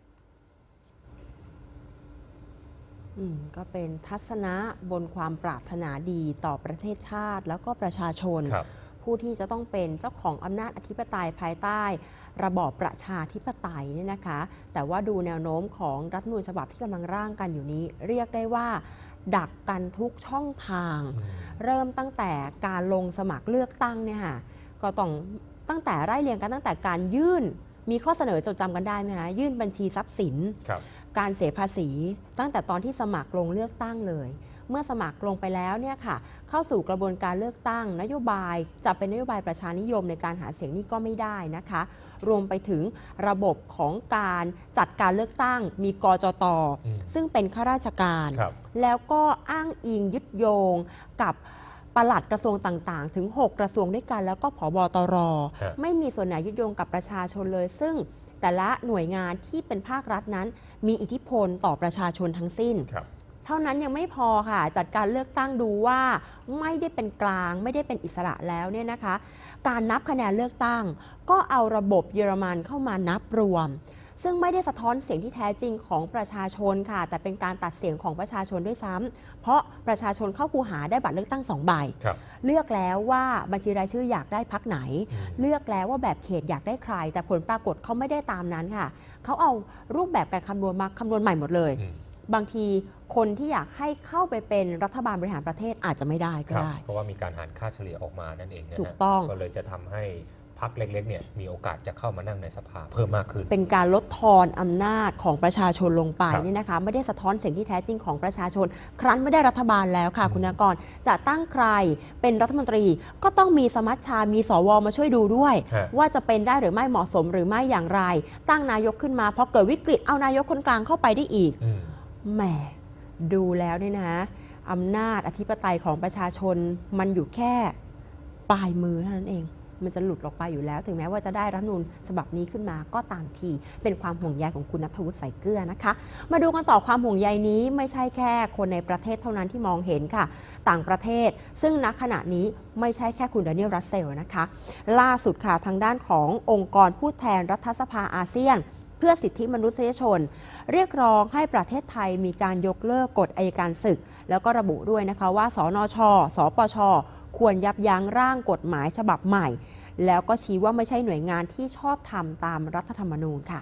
อืมก็เป็นทัศนะบนความปรารถนาดีต่อประเทศชาติแล้วก็ประชาชนผู้ที่จะต้องเป็นเจ้าของอำนาจอธิปไตยภายใต้ระบอบประชาธิปไตยเนี่ยนะคะแต่ว่าดูแนวโน้มของรัฐธรรมนูญฉบับที่กำลังร่างกันอยู่นี้เรียกได้ว่าดักกันทุกช่องทาง เริ่มตั้งแต่การลงสมัครเลือกตั้งเนี่ยค่ะก็ต้องตั้งแต่ไล่เรียงกันตั้งแต่การยื่นมีข้อเสนอจดจำกันได้ไหมคะยื่นบัญชีทรัพย์สินการเสียภาษีตั้งแต่ตอนที่สมัครลงเลือกตั้งเลยเมื่อสมัครลงไปแล้วเนี่ยค่ะเข้าสู่กระบวนการเลือกตั้งนโยบายจะเป็นนโยบายประชานิยมในการหาเสียงนี่ก็ไม่ได้นะคะรวมไปถึงระบบของการจัดการเลือกตั้งมีกจต.ซึ่งเป็นข้าราชการแล้วก็อ้างอิงยึดโยงกับปลัดกระทรวงต่างๆถึงหกกระทรวงด้วยกันแล้วก็ผบตรไม่มีส่วนไหนยึดโยงกับประชาชนเลยซึ่งแต่ละหน่วยงานที่เป็นภาครัฐนั้นมีอิทธิพลต่อประชาชนทั้งสิ้นเท่านั้นยังไม่พอค่ะจัดการเลือกตั้งดูว่าไม่ได้เป็นกลางไม่ได้เป็นอิสระแล้วเนี่ยนะคะการนับคะแนนเลือกตั้งก็เอาระบบเยอรมันเข้ามานับรวมซึ่งไม่ได้สะท้อนเสียงที่แท้จริงของประชาชนค่ะแต่เป็นการตัดเสียงของประชาชนด้วยซ้ำเพราะประชาชนเข้าคูหาได้บัตรเลือกตั้งสองใบเลือกแล้วว่าบัญชีรายชื่ออยากได้พรรคไหนเลือกแล้วว่าแบบเขตอยากได้ใครแต่ผลปรากฏเขาไม่ได้ตามนั้นค่ะเขาเอารูปแบบการคำนวณมาคำนวณใหม่หมดเลยบางทีคนที่อยากให้เข้าไปเป็นรัฐบาลบริหารประเทศอาจจะไม่ได้ก็ได้เพราะว่ามีการหารค่าเฉลี่ยออกมานั่นเองนะถูกต้องก็เลยจะทำให้พรรคเล็กๆเนี่ยมีโอกาสจะเข้ามานั่งในสภาเพิ่มมากขึ้นเป็นการลดทอนอำนาจของประชาชนลงไปนี่นะคะไม่ได้สะท้อนเสียงที่แท้จริงของประชาชนครั้นไม่ได้รัฐบาลแล้วค่ะคุณนากรจะตั้งใครเป็นรัฐมนตรีก็ต้องมีสมัชชามีสวมาช่วยดูด้วยว่าจะเป็นได้หรือไม่เหมาะสมหรือไม่อย่างไรตั้งนายกขึ้นมาพอเกิดวิกฤตเอานายกคนกลางเข้าไปได้อีกแหมดูแล้วเนี่ยนะอำนาจอธิปไตยของประชาชนมันอยู่แค่ปลายมือเท่านั้นเองมันจะหลุดออกไปอยู่แล้วถึงแม้ว่าจะได้รัฐธรรมนูญฉบับนี้ขึ้นมาก็ตามทีเป็นความห่วงใยของคุณณัฐวุฒิสายเกลือนะคะมาดูกันต่อความห่วงใยนี้ไม่ใช่แค่คนในประเทศเท่านั้นที่มองเห็นค่ะต่างประเทศซึ่งณขณะนี้ไม่ใช่แค่คุณดานิเอล รัสเซลนะคะล่าสุดค่ะทางด้านขององค์กรผู้แทนรัฐสภาอาเซียนเพื่อสิทธิมนุษยชนเรียกร้องให้ประเทศไทยมีการยกเลิกกฎอัยการศึกแล้วก็ระบุด้วยนะคะว่าสนช.สปช.ควรยับยั้งร่างกฎหมายฉบับใหม่แล้วก็ชี้ว่าไม่ใช่หน่วยงานที่ชอบทำตามรัฐธรรมนูญค่ะ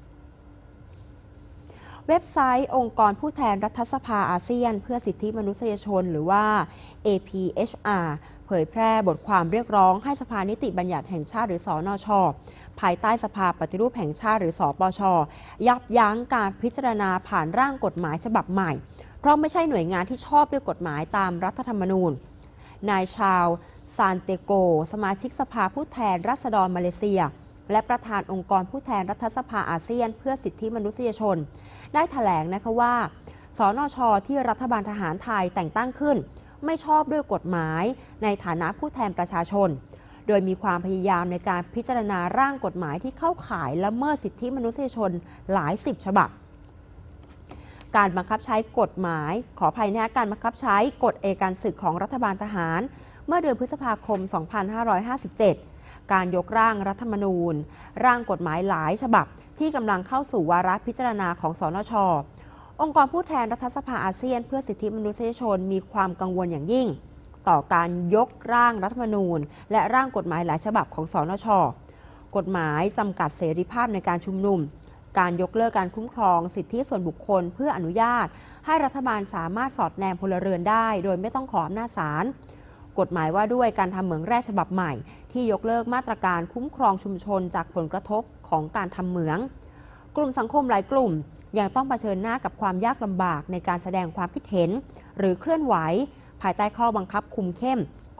เว็บไซต์องค์กรผู้แทนรัฐสภาอาเซียนเพื่อสิทธิมนุษยชนหรือว่า เอ พี เอช อาร์ เผยแพร่บทความเรียกร้องให้สภานิติบัญญัติแห่งชาติหรือสนช.ภายใต้สภาปฏิรูปแห่งชาติหรือสปช.ยับยั้งการพิจารณาผ่านร่างกฎหมายฉบับใหม่เพราะไม่ใช่หน่วยงานที่ชอบด้วยกฎหมายตามรัฐธรรมนูญนายชาวซานเตโกสมาชิกสภาผู้แทนราษฎรมาเลเซียและประธานองค์กรผู้แทนรัฐสภาอาเซียนเพื่อสิทธิมนุษยชนได้แถลงนะคะว่าสนช.ที่รัฐบาลทหารไทยแต่งตั้งขึ้นไม่ชอบด้วยกฎหมายในฐานะผู้แทนประชาชนโดยมีความพยายามในการพิจารณาร่างกฎหมายที่เข้าข่ายละเมิดสิทธิมนุษยชนหลายสิบฉบับการบังคับใช้กฎหมายขออภัยนะการบังคับใช้กฎอัยการศึกของรัฐบาลทหารเมื่อเดือนพฤษภาคม สองพันห้าร้อยห้าสิบเจ็ด การยกร่างรัฐธรรมนูญร่างกฎหมายหลายฉบับที่กำลังเข้าสู่วาระพิจารณาของสนช.องค์กรผู้แทนรัฐสภาอาเซียนเพื่อสิทธิมนุษยชนมีความกังวลอย่างยิ่งต่อการยกร่างรัฐธรรมนูญและร่างกฎหมายหลายฉบับของสนช.กฎหมายจำกัดเสรีภาพในการชุมนุมการยกเลิกการคุ้มครองสิทธิส่วนบุคคลเพื่ออนุญาตให้รัฐบาลสามารถสอดแนมพลเรือนได้โดยไม่ต้องขออำนาจศาลกฎหมายว่าด้วยการทำเหมืองแร่ฉบับใหม่ที่ยกเลิกมาตรการคุ้มครองชุมชนจากผลกระทบของการทำเหมืองกลุ่มสังคมหลายกลุ่มยังต้องเผชิญหน้ากับความยากลำบากในการแสดงความคิดเห็นหรือเคลื่อนไหวภายใต้ข้อบังคับคุมเข้ม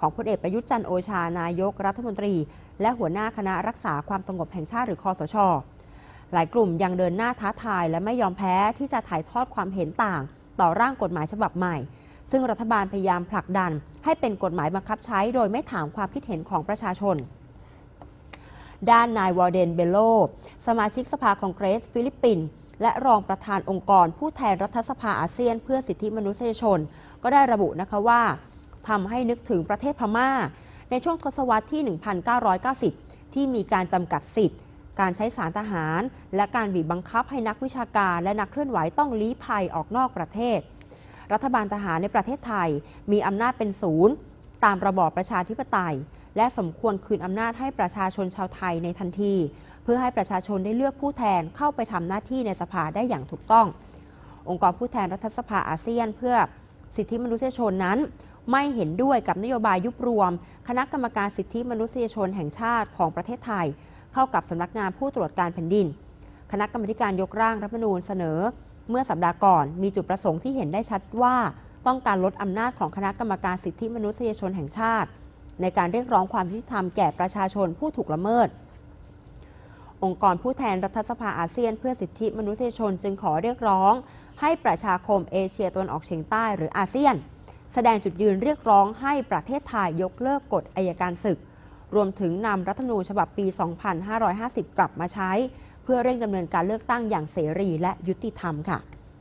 ของพลเอกประยุทธ์จันทร์โอชานายกรัฐมนตรีและหัวหน้าคณะรักษาความสงบแห่งชาติหรือคสช.หลายกลุ่มยังเดินหน้าท้าทายและไม่ยอมแพ้ที่จะถ่ายทอดความเห็นต่างต่อร่างกฎหมายฉบับใหม่ซึ่งรัฐบาลพยายามผลักดันให้เป็นกฎหมายบังคับใช้โดยไม่ถามความคิดเห็นของประชาชนด้านนายวอร์เดนเบโลสมาชิกสภาคองเกรสฟิลิปปินส์และรองประธานองค์กรผู้แทนรัฐสภาอาเซียนเพื่อสิทธิมนุษยชนก็ได้ระบุนะคะว่าทำให้นึกถึงประเทศพม่าในช่วงทศวรรษที่ หนึ่งพันเก้าร้อยเก้าสิบ ที่มีการจำกัดสิทธิ์การใช้สารทหารและการบีบบังคับให้นักวิชาการและนักเคลื่อนไหวต้องลี้ภัยออกนอกประเทศรัฐบาลทหารในประเทศไทยมีอำนาจเป็นศูนย์ตามระบอบประชาธิปไตยและสมควรคืนอำนาจให้ประชาชนชาวไทยในทันทีเพื่อให้ประชาชนได้เลือกผู้แทนเข้าไปทำหน้าที่ในสภาได้อย่างถูกต้ององค์กรผู้แทนรัฐสภาอาเซียนเพื่อสิทธิมนุษยชนนั้นไม่เห็นด้วยกับนโยบายยุบรวมคณะกรรมการสิทธิมนุษยชนแห่งชาติของประเทศไทยเข้ากับสำนักงานผู้ตรวจการแผ่นดินคณะกรรมการยกร่างรัฐธรรมนูญเสนอเมื่อสัปดาห์ก่อนมีจุดประสงค์ที่เห็นได้ชัดว่าต้องการลดอำนาจของคณะกรรมการสิทธิมนุษยชนแห่งชาติในการเรียกร้องความยุติธรรมแก่ประชาชนผู้ถูกละเมิดองค์กรผู้แทนรัฐสภาอาเซียนเพื่อสิทธิมนุษยชนจึงขอเรียกร้องให้ประชาคมเอเชียตะวันออกเฉียงใต้หรืออาเซียนแสดงจุดยืนเรียกร้องให้ประเทศไทยยกเลิกกฎอัยการศึกรวมถึงนำรัฐธรรมนูญฉบับปี สองพันห้าร้อยห้าสิบ กลับมาใช้เพื่อเร่งดำเนินการเลือกตั้งอย่างเสรีและยุติธรรมค่ะ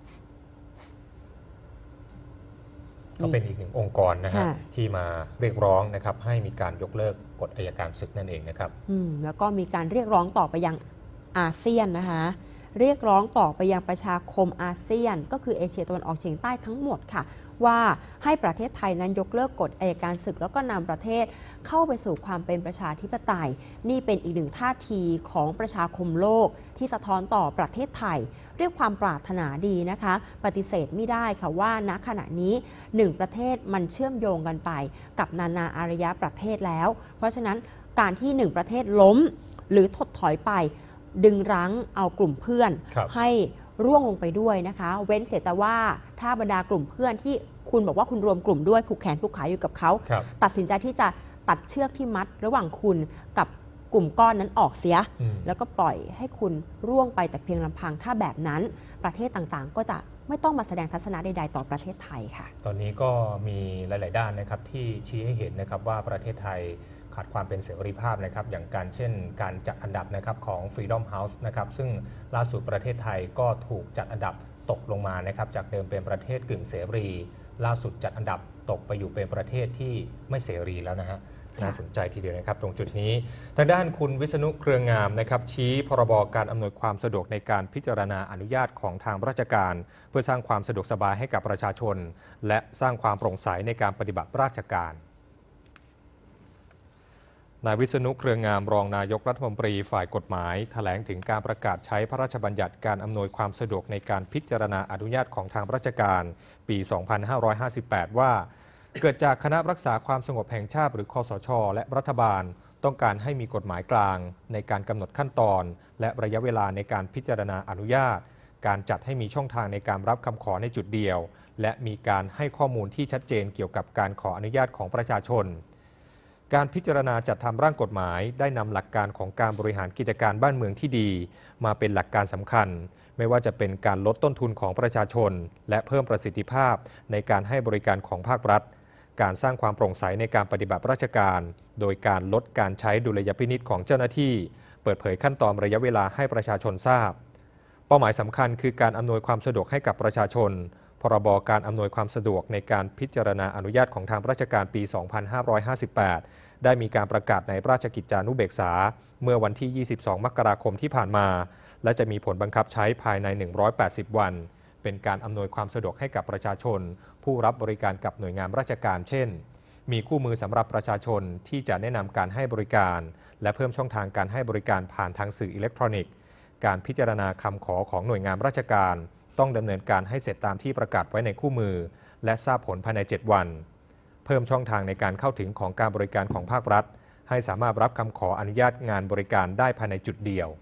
ก็เป็นอีกหนึ่งองค์กรนะฮะที่มาเรียกร้องนะครับให้มีการยกเลิกกฎอัยการศึกนั่นเองนะครับอืมแล้วก็มีการเรียกร้องต่อไปยังอาเซียนนะคะเรียกร้องต่อไปยังประชาคมอาเซียนก็คือเอเชียตะวันออกเฉียงใต้ทั้งหมดค่ะว่าให้ประเทศไทยนั้นยกเลิกกฎอัยการศึกแล้วก็นำประเทศเข้าไปสู่ความเป็นประชาธิปไตยนี่เป็นอีกหนึ่งท่าทีของประชาคมโลกที่สะท้อนต่อประเทศไทยด้วยความปรารถนาดีนะคะปฏิเสธไม่ได้ค่ะว่าณขณะนี้หนึ่งประเทศมันเชื่อมโยงกันไปกับนานาอารยประเทศแล้วเพราะฉะนั้นการที่หนึ่งประเทศล้มหรือถดถอยไปดึงรั้งเอากลุ่มเพื่อนให้ร่วงลงไปด้วยนะคะเว้นเสียแต่ว่าถ้าบรรดากลุ่มเพื่อนที่คุณบอกว่าคุณรวมกลุ่มด้วยผูกแขนผูกขาอยู่กับเขาตัดสินใจที่จะตัดเชือกที่มัดระหว่างคุณกับกลุ่มก้อนนั้นออกเสียแล้วก็ปล่อยให้คุณร่วงไปแต่เพียงลำพังถ้าแบบนั้นประเทศต่างๆก็จะไม่ต้องมาแสดงทัศนะใดๆต่อประเทศไทยค่ะตอนนี้ก็มีหลายๆด้านนะครับที่ชี้ให้เห็นนะครับว่าประเทศไทยขาดความเป็นเสรีภาพนะครับอย่างการเช่นการจัดอันดับนะครับของ Freedom House นะครับซึ่งล่าสุดประเทศไทยก็ถูกจัดอันดับตกลงมานะครับจากเดิมเป็นประเทศกึ่งเสรีล่าสุดจัดอันดับตกไปอยู่เป็นประเทศที่ไม่เสรีแล้วนะฮะน่าสนใจทีเดียวนะครับตรงจุดนี้ทางด้านคุณวิษณุเครืองามนะครับชี้พรบการอำนวยความสะดวกในการพิจารณาอนุญาตของทางราชการเพื่อสร้างความสะดวกสบายให้กับประชาชนและสร้างความโปร่งใสในการปฏิบัติราชการนายวิษณุเครืองามรองนายกรัฐมนตรีฝ่ายกฎหมายแถลงถึงการประกาศใช้พระราชบัญญัติการอำนวยความสะดวกในการพิจารณาอนุญาตของทางราชการปี สองพันห้าร้อยห้าสิบแปด ว่าเกิดจากคณะรักษาความสงบแห่งชาติหรือคสช.และรัฐบาลต้องการให้มีกฎหมายกลางในการกำหนดขั้นตอนและระยะเวลาในการพิจารณาอนุญาตการจัดให้มีช่องทางในการรับคำขอในจุดเดียวและมีการให้ข้อมูลที่ชัดเจนเกี่ยวกับการขออนุญาตของประชาชนการพิจารณาจัดทำร่างกฎหมายได้นำหลักการของการบริหารกิจการบ้านเมืองที่ดีมาเป็นหลักการสำคัญไม่ว่าจะเป็นการลดต้นทุนของประชาชนและเพิ่มประสิทธิภาพในการให้บริการของภาครัฐการสร้างความโปร่งใสในการปฏิบัติราชการโดยการลดการใช้ดุลยพินิจของเจ้าหน้าที่เปิดเผยขั้นตอนระยะเวลาให้ประชาชนทราบเป้าหมายสำคัญคือการอำนวยความสะดวกให้กับประชาชนพรบการอำนวยความสะดวกในการพิจารณาอนุญาตของทางราชการปี สองพันห้าร้อยห้าสิบแปด ได้มีการประกาศในราชกิจจานุเบกษาเมื่อวันที่ ยี่สิบสอง มกราคมที่ผ่านมาและจะมีผลบังคับใช้ภายใน หนึ่งร้อยแปดสิบ วันเป็นการอำนวยความสะดวกให้กับประชาชนผู้รับบริการกับหน่วยงานราชการเช่นมีคู่มือสำหรับประชาชนที่จะแนะนำการให้บริการและเพิ่มช่องทางการให้บริการผ่านทางสื่ออิเล็กทรอนิกส์การพิจารณาคำขอของหน่วยงานราชการต้องดำเนินการให้เสร็จตามที่ประกาศไว้ในคู่มือและทราบผลภายในเจ็ดวันเพิ่มช่องทางในการเข้าถึงของการบริการของภาครัฐให้สามารถรับคำขออนุญาตงานบริการได้ภายในจุดเดียว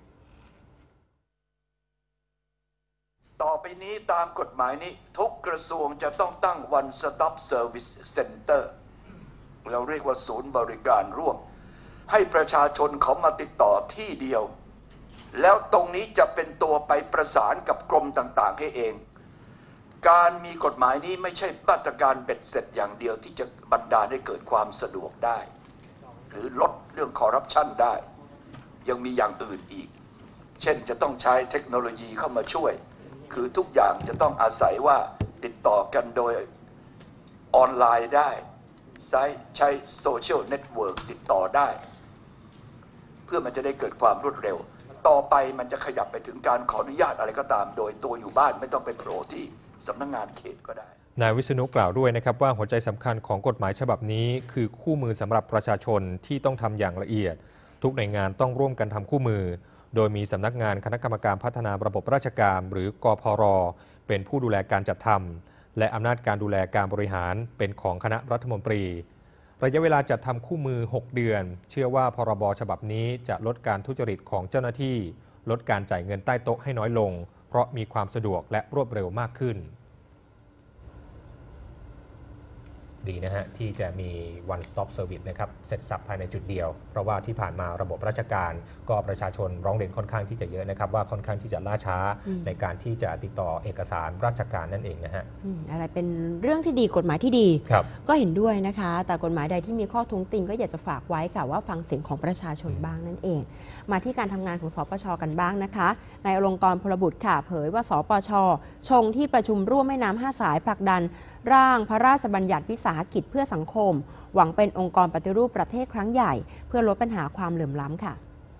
ต่อไปนี้ตามกฎหมายนี้ทุกกระทรวงจะต้องตั้ง One Stop Service Center เราเรียกว่าศูนย์บริการร่วมให้ประชาชนเขามาติดต่อที่เดียวแล้วตรงนี้จะเป็นตัวไปประสานกับกรมต่างๆให้เองการมีกฎหมายนี้ไม่ใช่มาตรการเบ็ดเสร็จอย่างเดียวที่จะบันดาลให้เกิดความสะดวกได้หรือลดเรื่องคอร์รัปชันได้ยังมีอย่างอื่นอีกเช่นจะต้องใช้เทคโนโลยีเข้ามาช่วยคือทุกอย่างจะต้องอาศัยว่าติดต่อกันโดยออนไลน์ได้ใช้ใช้โซเชียลเน็ตเวิร์กติดต่อได้เพื่อมันจะได้เกิดความรวดเร็วต่อไปมันจะขยับไปถึงการขออนุญาตอะไรก็ตามโดยตัวอยู่บ้านไม่ต้องไปโผล่ที่สำนักงานเขตก็ได้นายวิษณุกล่าวด้วยนะครับว่าหัวใจสำคัญของกฎหมายฉบับนี้คือคู่มือสำหรับประชาชนที่ต้องทำอย่างละเอียดทุกหน่วยงานต้องร่วมกันทำคู่มือโดยมีสำนักงานคณะกรรมการพัฒนาระบบราชการหรือกพร.เป็นผู้ดูแลการจัดทำและอำนาจการดูแลการบริหารเป็นของคณะรัฐมนตรีระยะเวลาจัดทำคู่มือหกเดือนเชื่อว่าพรบฉบับนี้จะลดการทุจริตของเจ้าหน้าที่ลดการจ่ายเงินใต้โต๊ะให้น้อยลงเพราะมีความสะดวกและรวดเร็วมากขึ้นดีนะฮะที่จะมี one stop service นะครับเสร็จสับภายในจุดเดียวเพราะว่าที่ผ่านมาระบบราชการก็ประชาชนร้องเรียนค่อนข้างที่จะเยอะนะครับว่าค่อนข้างที่จะล่าช้าในการที่จะติดต่อเอกสารราชการนั่นเองนะฮะอะไรเป็นเรื่องที่ดีกฎหมายที่ดีก็เห็นด้วยนะคะแต่กฎหมายใดที่มีข้อท้วงติงก็อยากจะฝากไว้ค่ะว่าฟังเสียงของประชาชนบ้างนั่นเองมาที่การทำงานของสปช.กันบ้างนะคะนายอลงกรณ์พลบุตรค่ะเผยว่าสปช.ชงที่ประชุมร่วมแม่น้ำห้าสายผลักดันร่างพระราชบัญญัติวิสาหกิจเพื่อสังคมหวังเป็นองค์กรปฏิรูปประเทศครั้งใหญ่เพื่อลดปัญหาความเหลื่อมล้ำค่ะ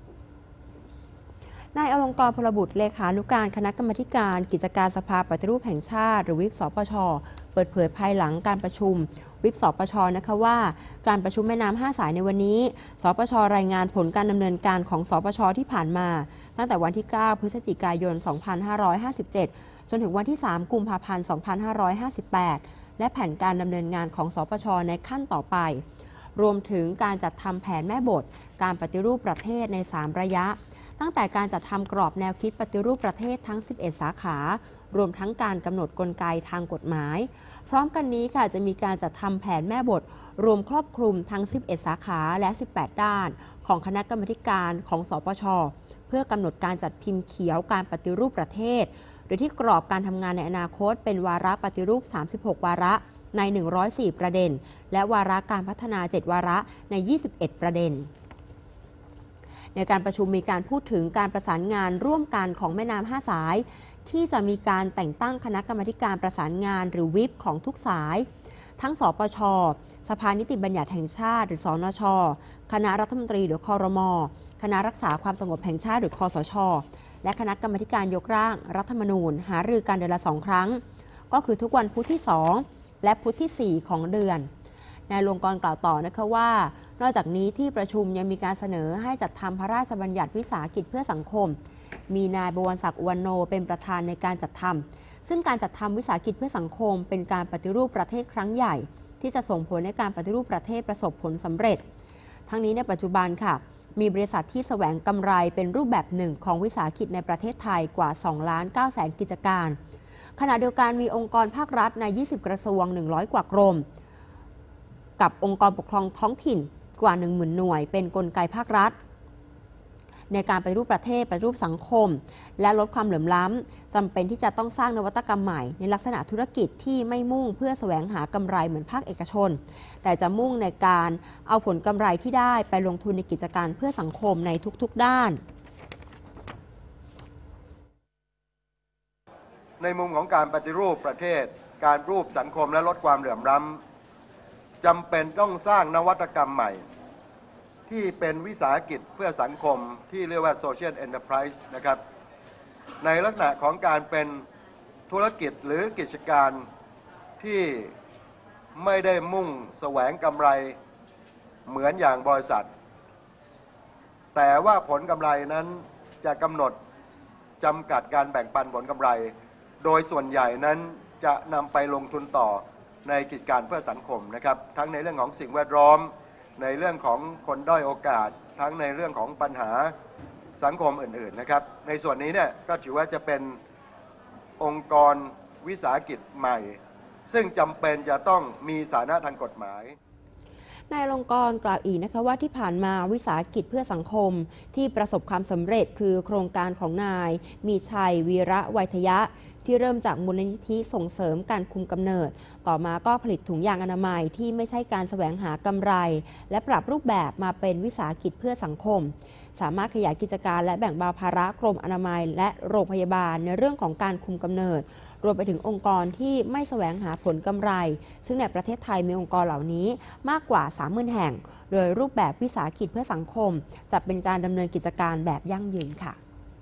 นายอลงกรณ์พลบุตรเลขานุการคณะกรรมาการกิจการสภาปฏิรูปแห่งชาติหรือวิปสปช.เปิดเผยภายหลังการประชุมวิปสปช.นะคะว่าการประชุมแม่น้ำห้าสายในวันนี้สปช.รายงานผลการดำเนินการของสปช.ที่ผ่านมาตั้งแต่วันที่เก้าพฤศจิกายนสองพันห้าร้อยห้าสิบเจ็ดจนถึงวันที่สามกุมภาพันธ์สองพันห้าร้อยห้าสิบแปดและแผนการดำเนินงานของสปช.ในขั้นต่อไปรวมถึงการจัดทำแผนแม่บทการปฏิรูปประเทศในสามระยะตั้งแต่การจัดทำกรอบแนวคิดปฏิรูปประเทศทั้งสิบเอ็ดสาขารวมทั้งการกำหนดกลไกทางกฎหมายพร้อมกันนี้ค่ะจะมีการจัดทำแผนแม่บทรวมครอบคลุมทั้งสิบเอ็ดสาขาและสิบแปดด้านของคณะกรรมาการของสปช.เพื่อกำหนดการจัดพิมพ์เขียวการปฏิรูปประเทศโดยที่กรอบการทำงานในอนาคตเป็นวาระปฏิรูปสามสิบหกวาระในหนึ่งร้อยสี่ประเด็นและวาระการพัฒนาเจ็ดวาระในยี่สิบเอ็ดประเด็นในการประชุมมีการพูดถึงการประสานงานร่วมกันของแม่น้ำห้าสายที่จะมีการแต่งตั้งคณะกรรมาการประสานงานหรือวิปของทุกสายทั้งสปช.สภานิติบัญญัติแห่งชาติหรือสนช.คณะรัฐมนตรีหรือครม.คณะรักษาความสงบแห่งชาติหรือคสช.และคณะกรรมาการยกร่างรัฐธรรมนูญหารือกันเดือนละสองครั้งก็คือทุกวันพุธที่สองและพุธที่สี่ของเดือนนายอลงกรณ์กล่าวต่อนะคะว่านอกจากนี้ที่ประชุมยังมีการเสนอให้จัดทำพระราชบัญญัติวิสาหกิจเพื่อสังคมมีนายบวรศักดิ์อุวันโนเป็นประธานในการจัดทำซึ่งการจัดทำวิสาหกิจเพื่อสังคมเป็นการปฏิรูปประเทศครั้งใหญ่ที่จะส่งผลในการปฏิรูปประเทศประสบผลสำเร็จทั้งนี้ในปัจจุบันค่ะมีบริษัทที่แสวงกำไรเป็นรูปแบบหนึ่งของวิสาหกิจในประเทศไทยกว่า สองล้านเก้าแสนกิจการขณะเดียวกันมีองค์กรภาครัฐในยี่สิบกระทรวงหนึ่งร้อยกว่ากรมกับองค์กรปกครองท้องถิ่นกว่า หนึ่งหมื่น หน่วยเป็นกลไกภาครัฐในการปฏิรูปประเทศปฏิรูปสังคมและลดความเหลื่อมล้ำจำเป็นที่จะต้องสร้างนวัตกรรมใหม่ในลักษณะธุรกิจที่ไม่มุ่งเพื่อแสวงหากำไรเหมือนภาคเอกชนแต่จะมุ่งในการเอาผลกำไรที่ได้ไปลงทุนในกิจการเพื่อสังคมในทุกๆด้านในมุมของการปฏิรูปประเทศการรูปสังคมและลดความเหลื่อมล้ำจำเป็นต้องสร้างนวัตกรรมใหม่ที่เป็นวิสาหกิจเพื่อสังคมที่เรียกว่า Social Enterprise นะครับในลักษณะของการเป็นธุรกิจหรือกิจการที่ไม่ได้มุ่งแสวงกำไรเหมือนอย่างบริษัทแต่ว่าผลกำไรนั้นจะกำหนดจำกัดการแบ่งปันผลกำไรโดยส่วนใหญ่นั้นจะนำไปลงทุนต่อในกิจการเพื่อสังคมนะครับทั้งในเรื่องของสิ่งแวดล้อมในเรื่องของคนด้อยโอกาสทั้งในเรื่องของปัญหาสังคมอื่นๆนะครับในส่วนนี้เนี่ยก็ถือว่าจะเป็นองค์กรวิสาหกิจใหม่ซึ่งจำเป็นจะต้องมีฐานะทางกฎหมายนายอลงกรณ์กล่าวอีกนะคะว่าที่ผ่านมาวิสาหกิจเพื่อสังคมที่ประสบความสำเร็จคือโครงการของนายมีชัยวีระไวยทยะที่เริ่มจากมูลนิธิส่งเสริมการคุมกำเนิดต่อมาก็ผลิตถุงยางอนามัยที่ไม่ใช่การแสวงหากำไรและปรับรูปแบบมาเป็นวิสาหกิจเพื่อสังคมสามารถขยายกิจการและแบ่งเบาภาระกรมอนามัยและโรงพยาบาลในเรื่องของการคุมกำเนิดรวมไปถึงองค์กรที่ไม่แสวงหาผลกำไรซึ่งในประเทศไทยมีองค์กรเหล่านี้มากกว่า สามหมื่น แห่งโดยรูปแบบวิสาหกิจเพื่อสังคมจะเป็นการดำเนินกิจการแบบยั่งยืนค่ะ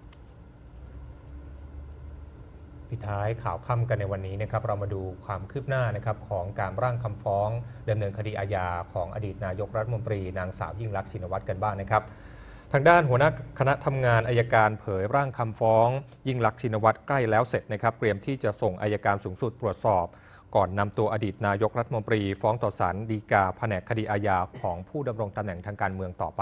ปิดท้ายข่าวค่ำกันในวันนี้นะครับเรามาดูความคืบหน้านะครับของการร่างคำฟ้องดำเนินคดีอาญาของอดีตนายกรัฐมนตรีนางสาวยิ่งลักษณ์ชินวัตรกันบ้างนะครับทางด้านหัวหน้าคณะทำงานอัยการเผยร่างคำฟ้องยิ่งลักษณ์ชินวัตรใกล้แล้วเสร็จนะครับเตรียมที่จะส่งอัยการสูงสุดตรวจสอบก่อนนำตัวอดีตนายกรัฐมนตรีฟ้องต่อศาลฎีกาแผนกคดีอาญาของผู้ดำรงตำแหน่งทางการเมืองต่อไป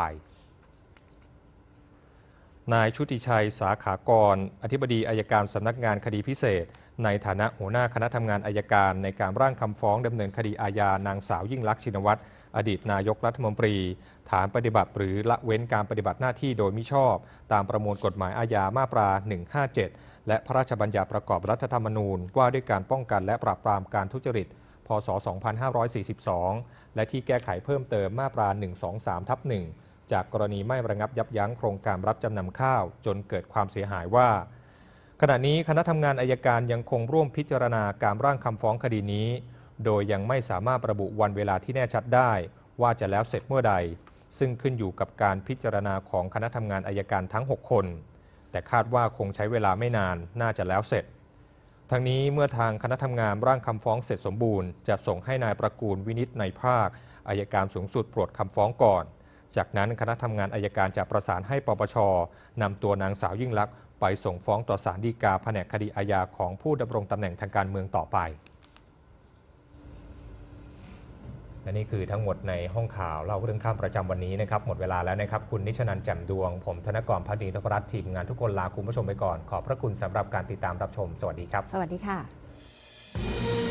นายชุติชัยสาขากรอธิบดีอัยการสำนักงานคดีพิเศษในฐานะหัวหน้าคณะทำงานอัยการในการร่างคำฟ้องดำเนินคดีอาญานางสาวยิ่งลักษณ์ชินวัตรอดีตนายกรัฐมนตรีฐานปฏิบัติหรือละเว้นการปฏิบัติหน้าที่โดยมิชอบตามประมวลกฎหมายอาญามาตราหนึ่งห้าเจ็ดและพระราชบัญญัติประกอบรัฐธรรมนูญว่าด้วยการป้องกันและปราบปรามการทุจริตพ.ศ. สองพันห้าร้อยสี่สิบสองและที่แก้ไขเพิ่มเติมมาตรา หนึ่งสองสาม ทับ หนึ่งจากกรณีไม่ระงับยับยั้งโครงการรับจำนำข้าวจนเกิดความเสียหายว่าขณะนี้คณะทำงานอัยการยังคงร่วมพิจารณาการร่างคำฟ้องคดีนี้โดยยังไม่สามารถระบุวันเวลาที่แน่ชัดได้ว่าจะแล้วเสร็จเมื่อใดซึ่งขึ้นอยู่กับการพิจารณาของคณะทำงานอัยการทั้งหกคนแต่คาดว่าคงใช้เวลาไม่นานน่าจะแล้วเสร็จทั้งนี้เมื่อทางคณะทำงานร่างคำฟ้องเสร็จสมบูรณ์จะส่งให้นายประกูลวินิจในภาคอัยการสูงสุดโปรดคำฟ้องก่อนจากนั้นคณะทำงานอัยการจะประสานให้ปปช.นำตัวนางสาวยิ่งลักษณ์ไปส่งฟ้องต่อศาลฎีกาแผนกคดีอาญาของผู้ดำรงตำแหน่งทางการเมืองต่อไปและนี่คือทั้งหมดในห้องข่าวเล่าเรื่องข้ามประจำวันนี้นะครับหมดเวลาแล้วนะครับคุณนิชนันท์แจ่มดวงผมธนกร ภักดีนพรัตน์ทีมงานทุกคนลาคุณผู้ชมไปก่อนขอบพระคุณสำหรับการติดตามรับชมสวัสดีครับสวัสดีค่ะ